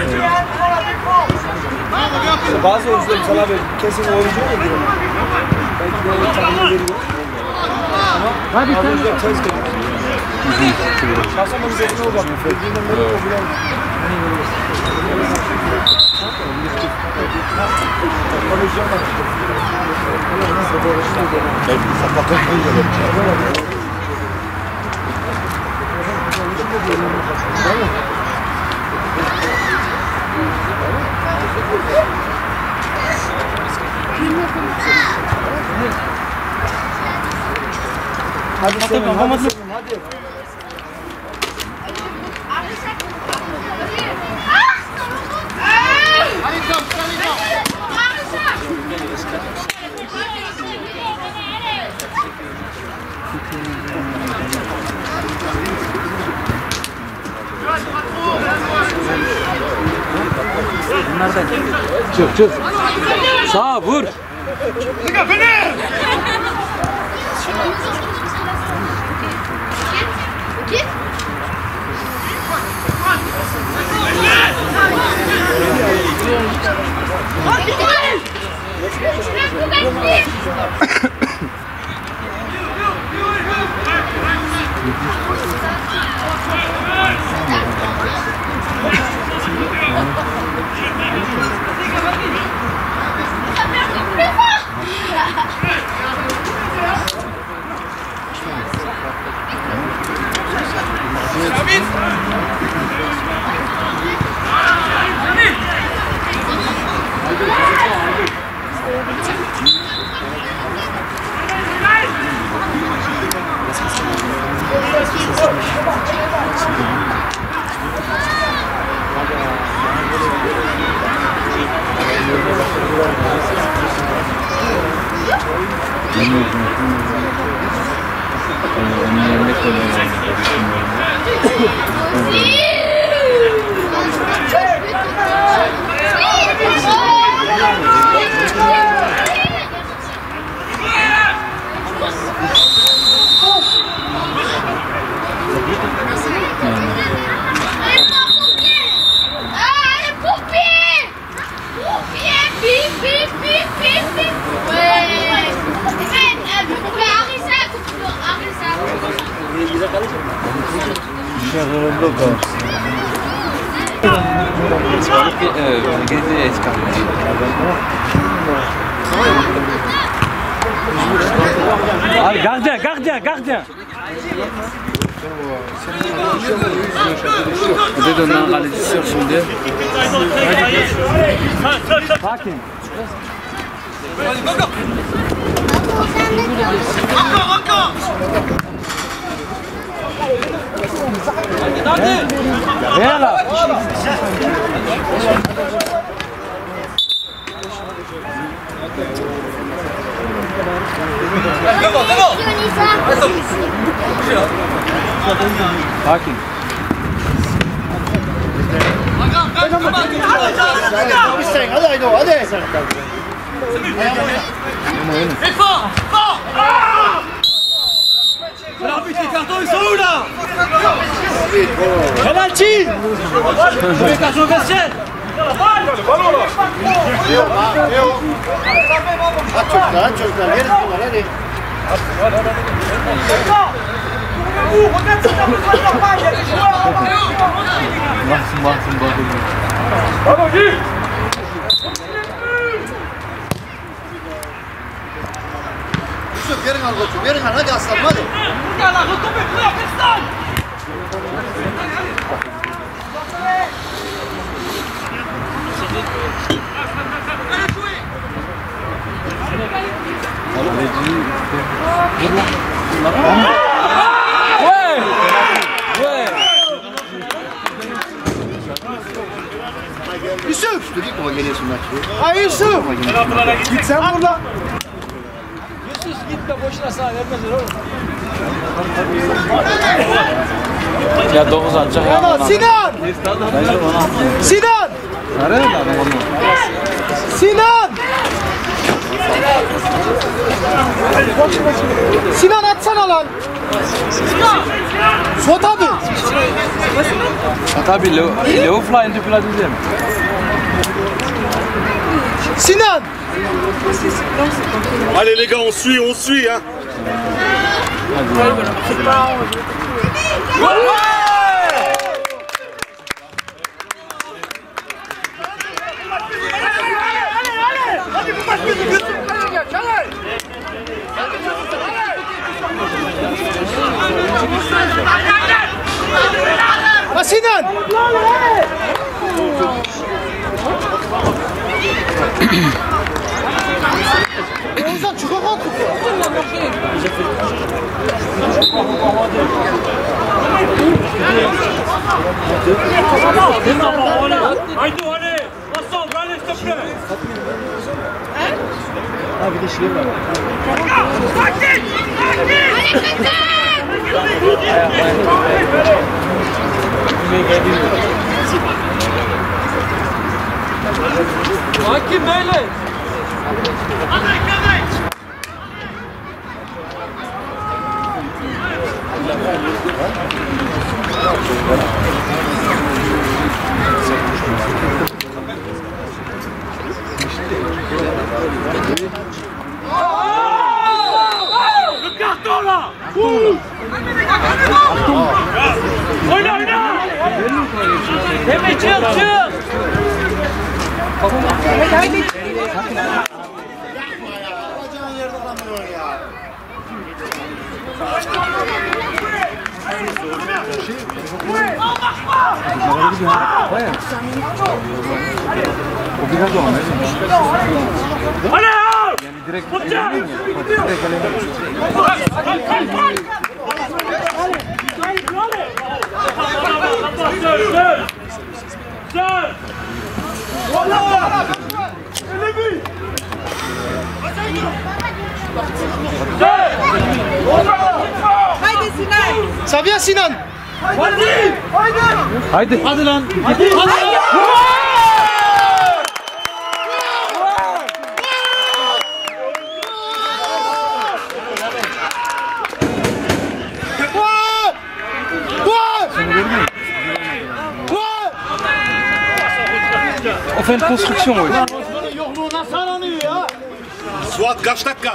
Bazı oyuncular mesela abi kesin oyuncu mu girene? Belki de takımda veriyor. Hadi sen. Hadi Sevim, hadi Sevim, hadi. Çık çık. Sağa vur. Allez, gardien, gardien, gardien. Öde dönen kalecisi yok şimdi. Sakin. Viens là. Sakin. Hadi Aydo, hadi. Les cartons, ils sont où là? Penalty. Les cartons vestiaires. Aç çocuklar, aç çocuklar. Verin bunlar, hadi. Regarde si t'as besoin de leur balle, il y a des joueurs là-bas. Baksın baksın baksın. Bravo, Gilles. Yusuf verin al koçum, verin al. Hadi aslanım, hadi. Regarde la retombée, frère, personne. Ouais. Ouais. Yusuf! Je te dis qu'on va gagner ce match. Ah Yusuf. Git sen burada. Yusuf git de boşuna sağ vermezler oğlum. Ya dokuz atacak ya. Ama Sinan. Sinan. Nereye lan onu? Sinan. Sinan atsana lan. Suat abi. Tabii Leo, Leo Fly'ın tüpüler diyeceğim. Sinan. Allez les gars, on suit, on suit hein. Sinan! Oğuzhan çıkak attık. Haydi hadi! Ensemble, allez, s'il te plaît! Ha bir de şey var. Hakim böyle. Le carton là! Oyna oyna! Emre çık çık. O biraz o anlayın. Allez! Yani direkt Direkt direkt Seul! Seul! Seul! Haydi Sinan. Sabiha Sinan. Vas-y! Haydi. Hadi lan. Hadi. On fait une construction, oui. Suat kaç dakika?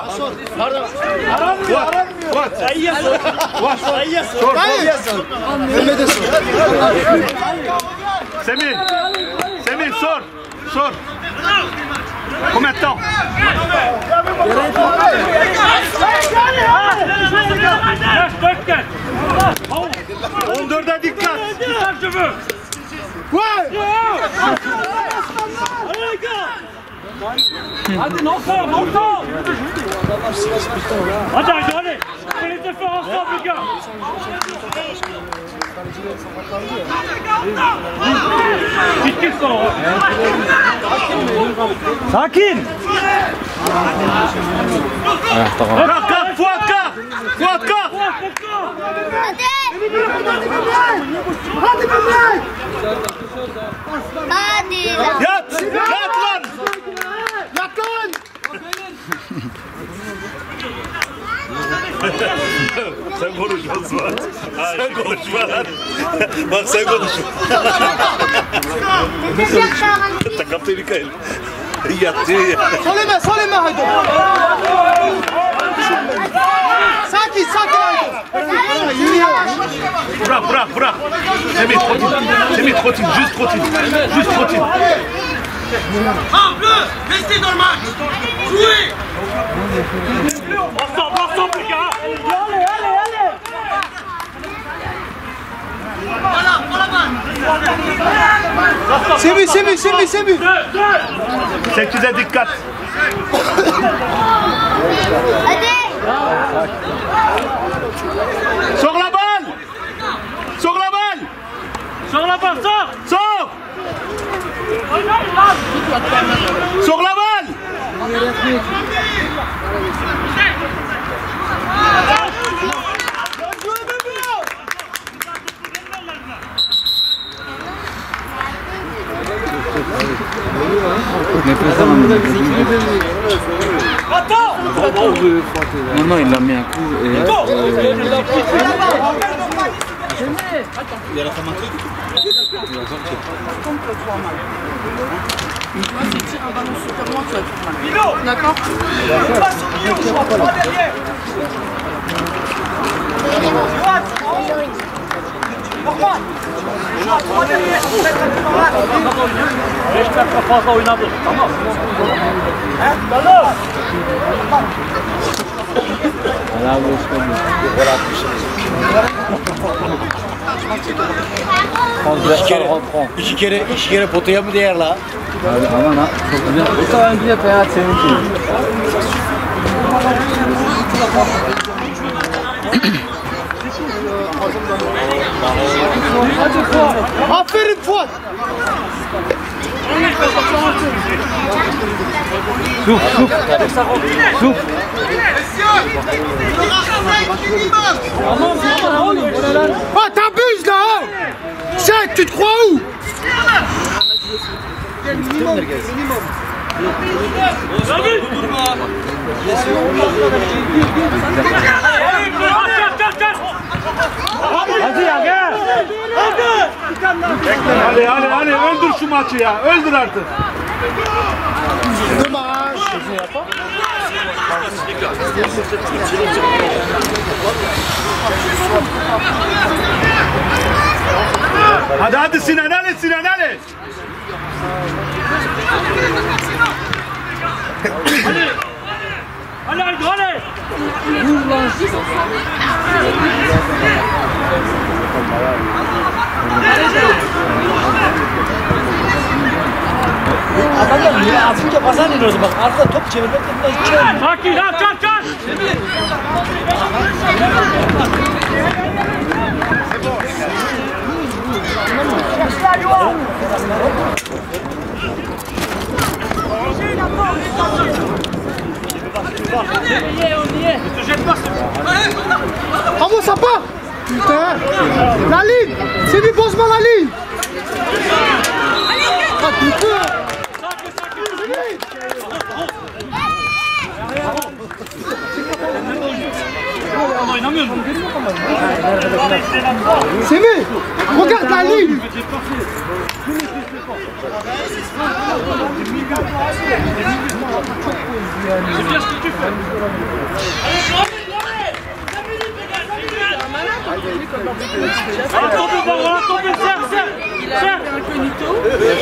Semih. Semih sor. Sor. Combien de temps? Lâche, t'inquiète! on dörde dikkat. C'est ça que je veux! Allez les gars! Allez, non fort, non fort! Allez, allez, allez! Fais les efforts ensemble les gars! Vite qu'ils sont! Sakin. Kalk kalk Fuat kalk. Fuat kalk. Hadi! Hadi Mehmet! Hadi lan! Yat. Yat lan. Yat lan. Sen konuşma Suat. Sen konuşma lan. Bak sen konuşma. Takaptı Mikael. Yattı ya. Söyleme söyleme haydi. Sakin sakin haydi. Yürü yavaş. Bırak bırak bırak. Semih trotin. Semih trotin. Juste trotin. Juste trotin. En bleu, restez dans le match. Jouez. Ensemble, ensemble les gars! Allez, allez, allez. Voilà, voilà balle. Semih, Semih, Semih, Semih. sekize dikkat. Hadi! Sors la balle. Sors la balle. Sors la balle, sors! Sors. Sors la balle. Attends! Non, non, il l'a mis un coup. Et, euh, Vas-y, tire un ballon super loin, tu vas faire mal. D'accord? Passe au milieu, je vois pas derrière. Droite, en haut. Normal. Je vois trois derrière. Beşiktaş fazla oynadı. Tamam. Hein? Ballon. Helal olsun. İki kere, iki kere, iki kere potaya mı değer la? Abi aman ha, çok güzel. Bu sefer bile penaltı seninki. Aferin Fuat. Souf, souf, souf. Oh, t'abuses là, hein. Chef, tu te crois où? Hadi ya gel. Hadi hadi hadi öldür şu maçı ya. Öldür artık. Hadi hadi Sinan hadi Sinan hadi. Hadi. Hadi hadi hadi. Adamlar niye atınca pasa deniyoruz bak. Arkada top çevirmek de iki olmuyor. Sakin at at at. Comment ça part? Putain. La ligne. C'est du bossement la ligne. Ah putain. Semih, regarde la ligne. C'est bien ce que tu fais. Allez, tombe, voilà, tombe, serre, serre. Il a fait un incognito.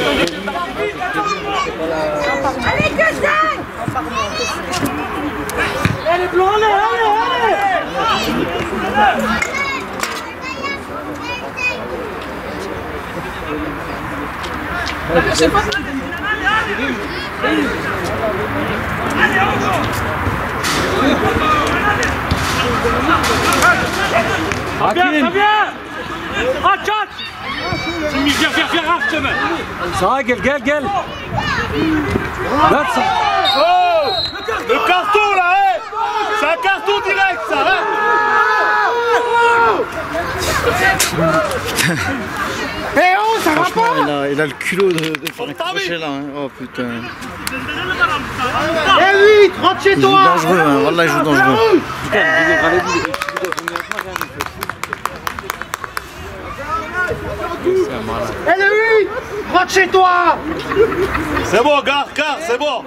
Allez, que ça! Allez, blanc, allez, allez, allez. Je sais pas. Viens, viens, viens. Aç aç. Şimdi viens, viens, viens, aç hemen. Sağa gel, gel, gel. Ver ça. Oh! Le carton là, hein? C'est un carton direct ça, hein? Eh oh, ça va Franchement, pas. il a, il a le culot de, de faire un crochet là. Hein. Oh putain. Eh oui, rentre chez Il joue toi. dangereux, hein. Wallah, il joue dangereux. Eh le huit, rentre chez toi. C'est bon, gars, car, c'est bon.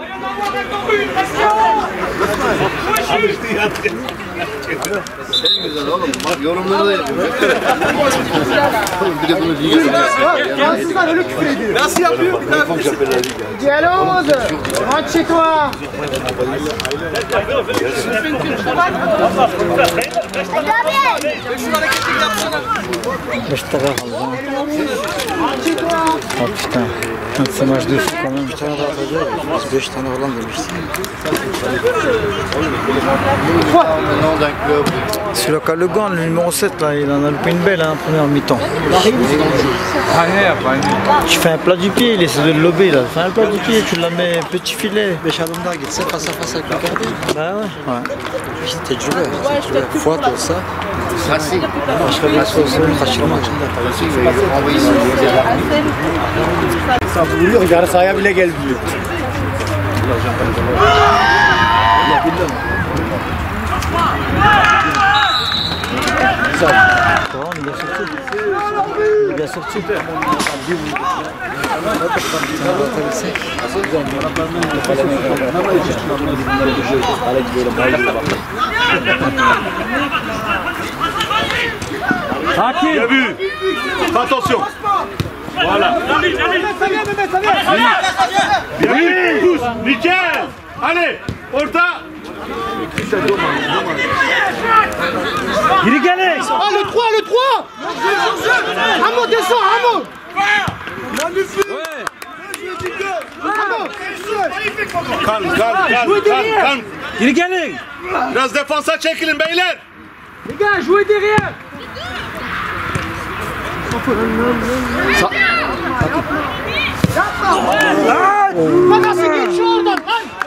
Yorumları da yapıyor. Bir de bunu liga Fransızlar öyle küfür ediyor. Nasıl yapıyor? Bir daha Dialogue, rentre chez toi. beş dakika kaldı. Oh putain. C'est match de fou quand même. Bir tane daha atacak. Biz beş tane falan demiştik. Celui qui a le gant, le numéro sept, là, il en a loupé une belle hein, en première mi-temps. Tu fais un plat du pied, il essaie de le lober là. Fais un plat du pied, tu la mets petit filet. beş adım daha gitse face à face avec le gardien. Bah ouais. Ouais. C'était dur. Fuat olsa. Racing. Başka bir nasıl olsa kaçırmaz. Vuruyor, yarı sahaya bile gelmiyor. Tamam, il est sorti. Il est sorti. Bien vu. Attention. Voilà. Bien vu. Pousse. Nickel. Allez. Orta. Il est galé. Ah, le trois, le trois. Hamo, descend, Hamo. Kalm, kalm, kalm, kalm, kalm. Il est galé. Biraz defansa çekilin beyler. Les gars, jouez derrière. Bana sıkın şu oradan.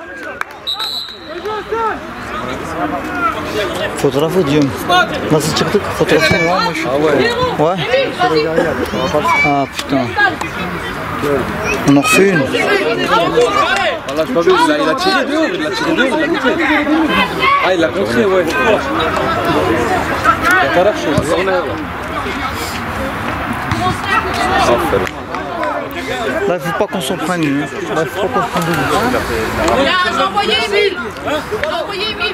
Fotoğrafı diyorum. Nasıl çıktık? Fotoğrafı varmış. Ouais. Ah putain. On en refait une. Voilà, je pas vu, il a, il a tiré dehors, il a tiré dehors, il a buté. Ah, il l'a contré, ouais. Il a pas lâché, il s'en est. Là, il faut pas qu'on s'en prenne. Là, il faut pas qu'on s'en prenne. J'ai envoyé Emile. J'ai envoyé Emile.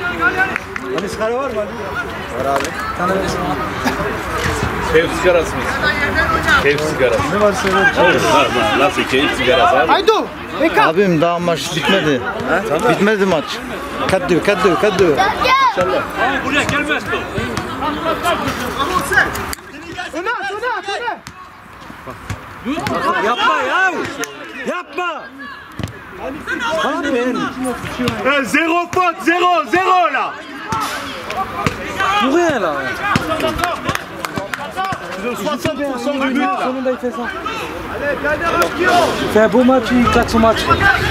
Keyif sigarası mı? Keyif sigarası. Ne var senin? Nasıl keyif sigarası abi? Haydo. Eka. Abim daha maç bitmedi. Bitmedi maç. quatre deux, quatre deux, quatre deux. Buraya gelmez bu. Ömer, Ömer, Ömer. Yapma ya! Yapma! Eh, zéro faute, zéro, zéro là. Pour rien là! soixante pour cent du but là. Sonunda il fait ça. Il fait un beau match, il claque son match.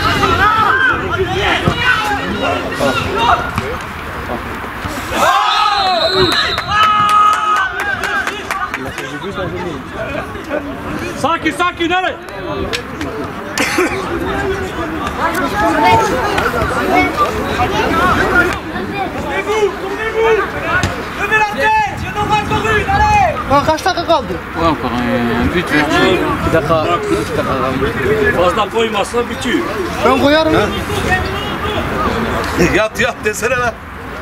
Sakin sakin hadi. Tournez-vous, tournez-vous. Levez la tête, il y en aura encore une, allez. Ha, kaç dakika kaldı? Ouais, encore un but. Bir dakika, iki dakika. Fazla koymazsa bitiyor. Ben koyarım. Yat yat desene lan.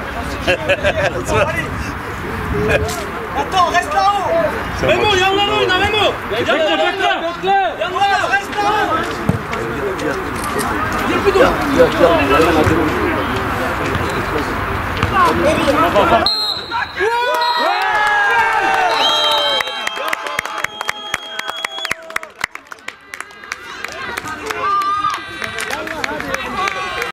Attends, reste là-haut. Memo yanlara oyna Memo. Bekle bekle. Yanlara, reste là-haut. Bak bak bak.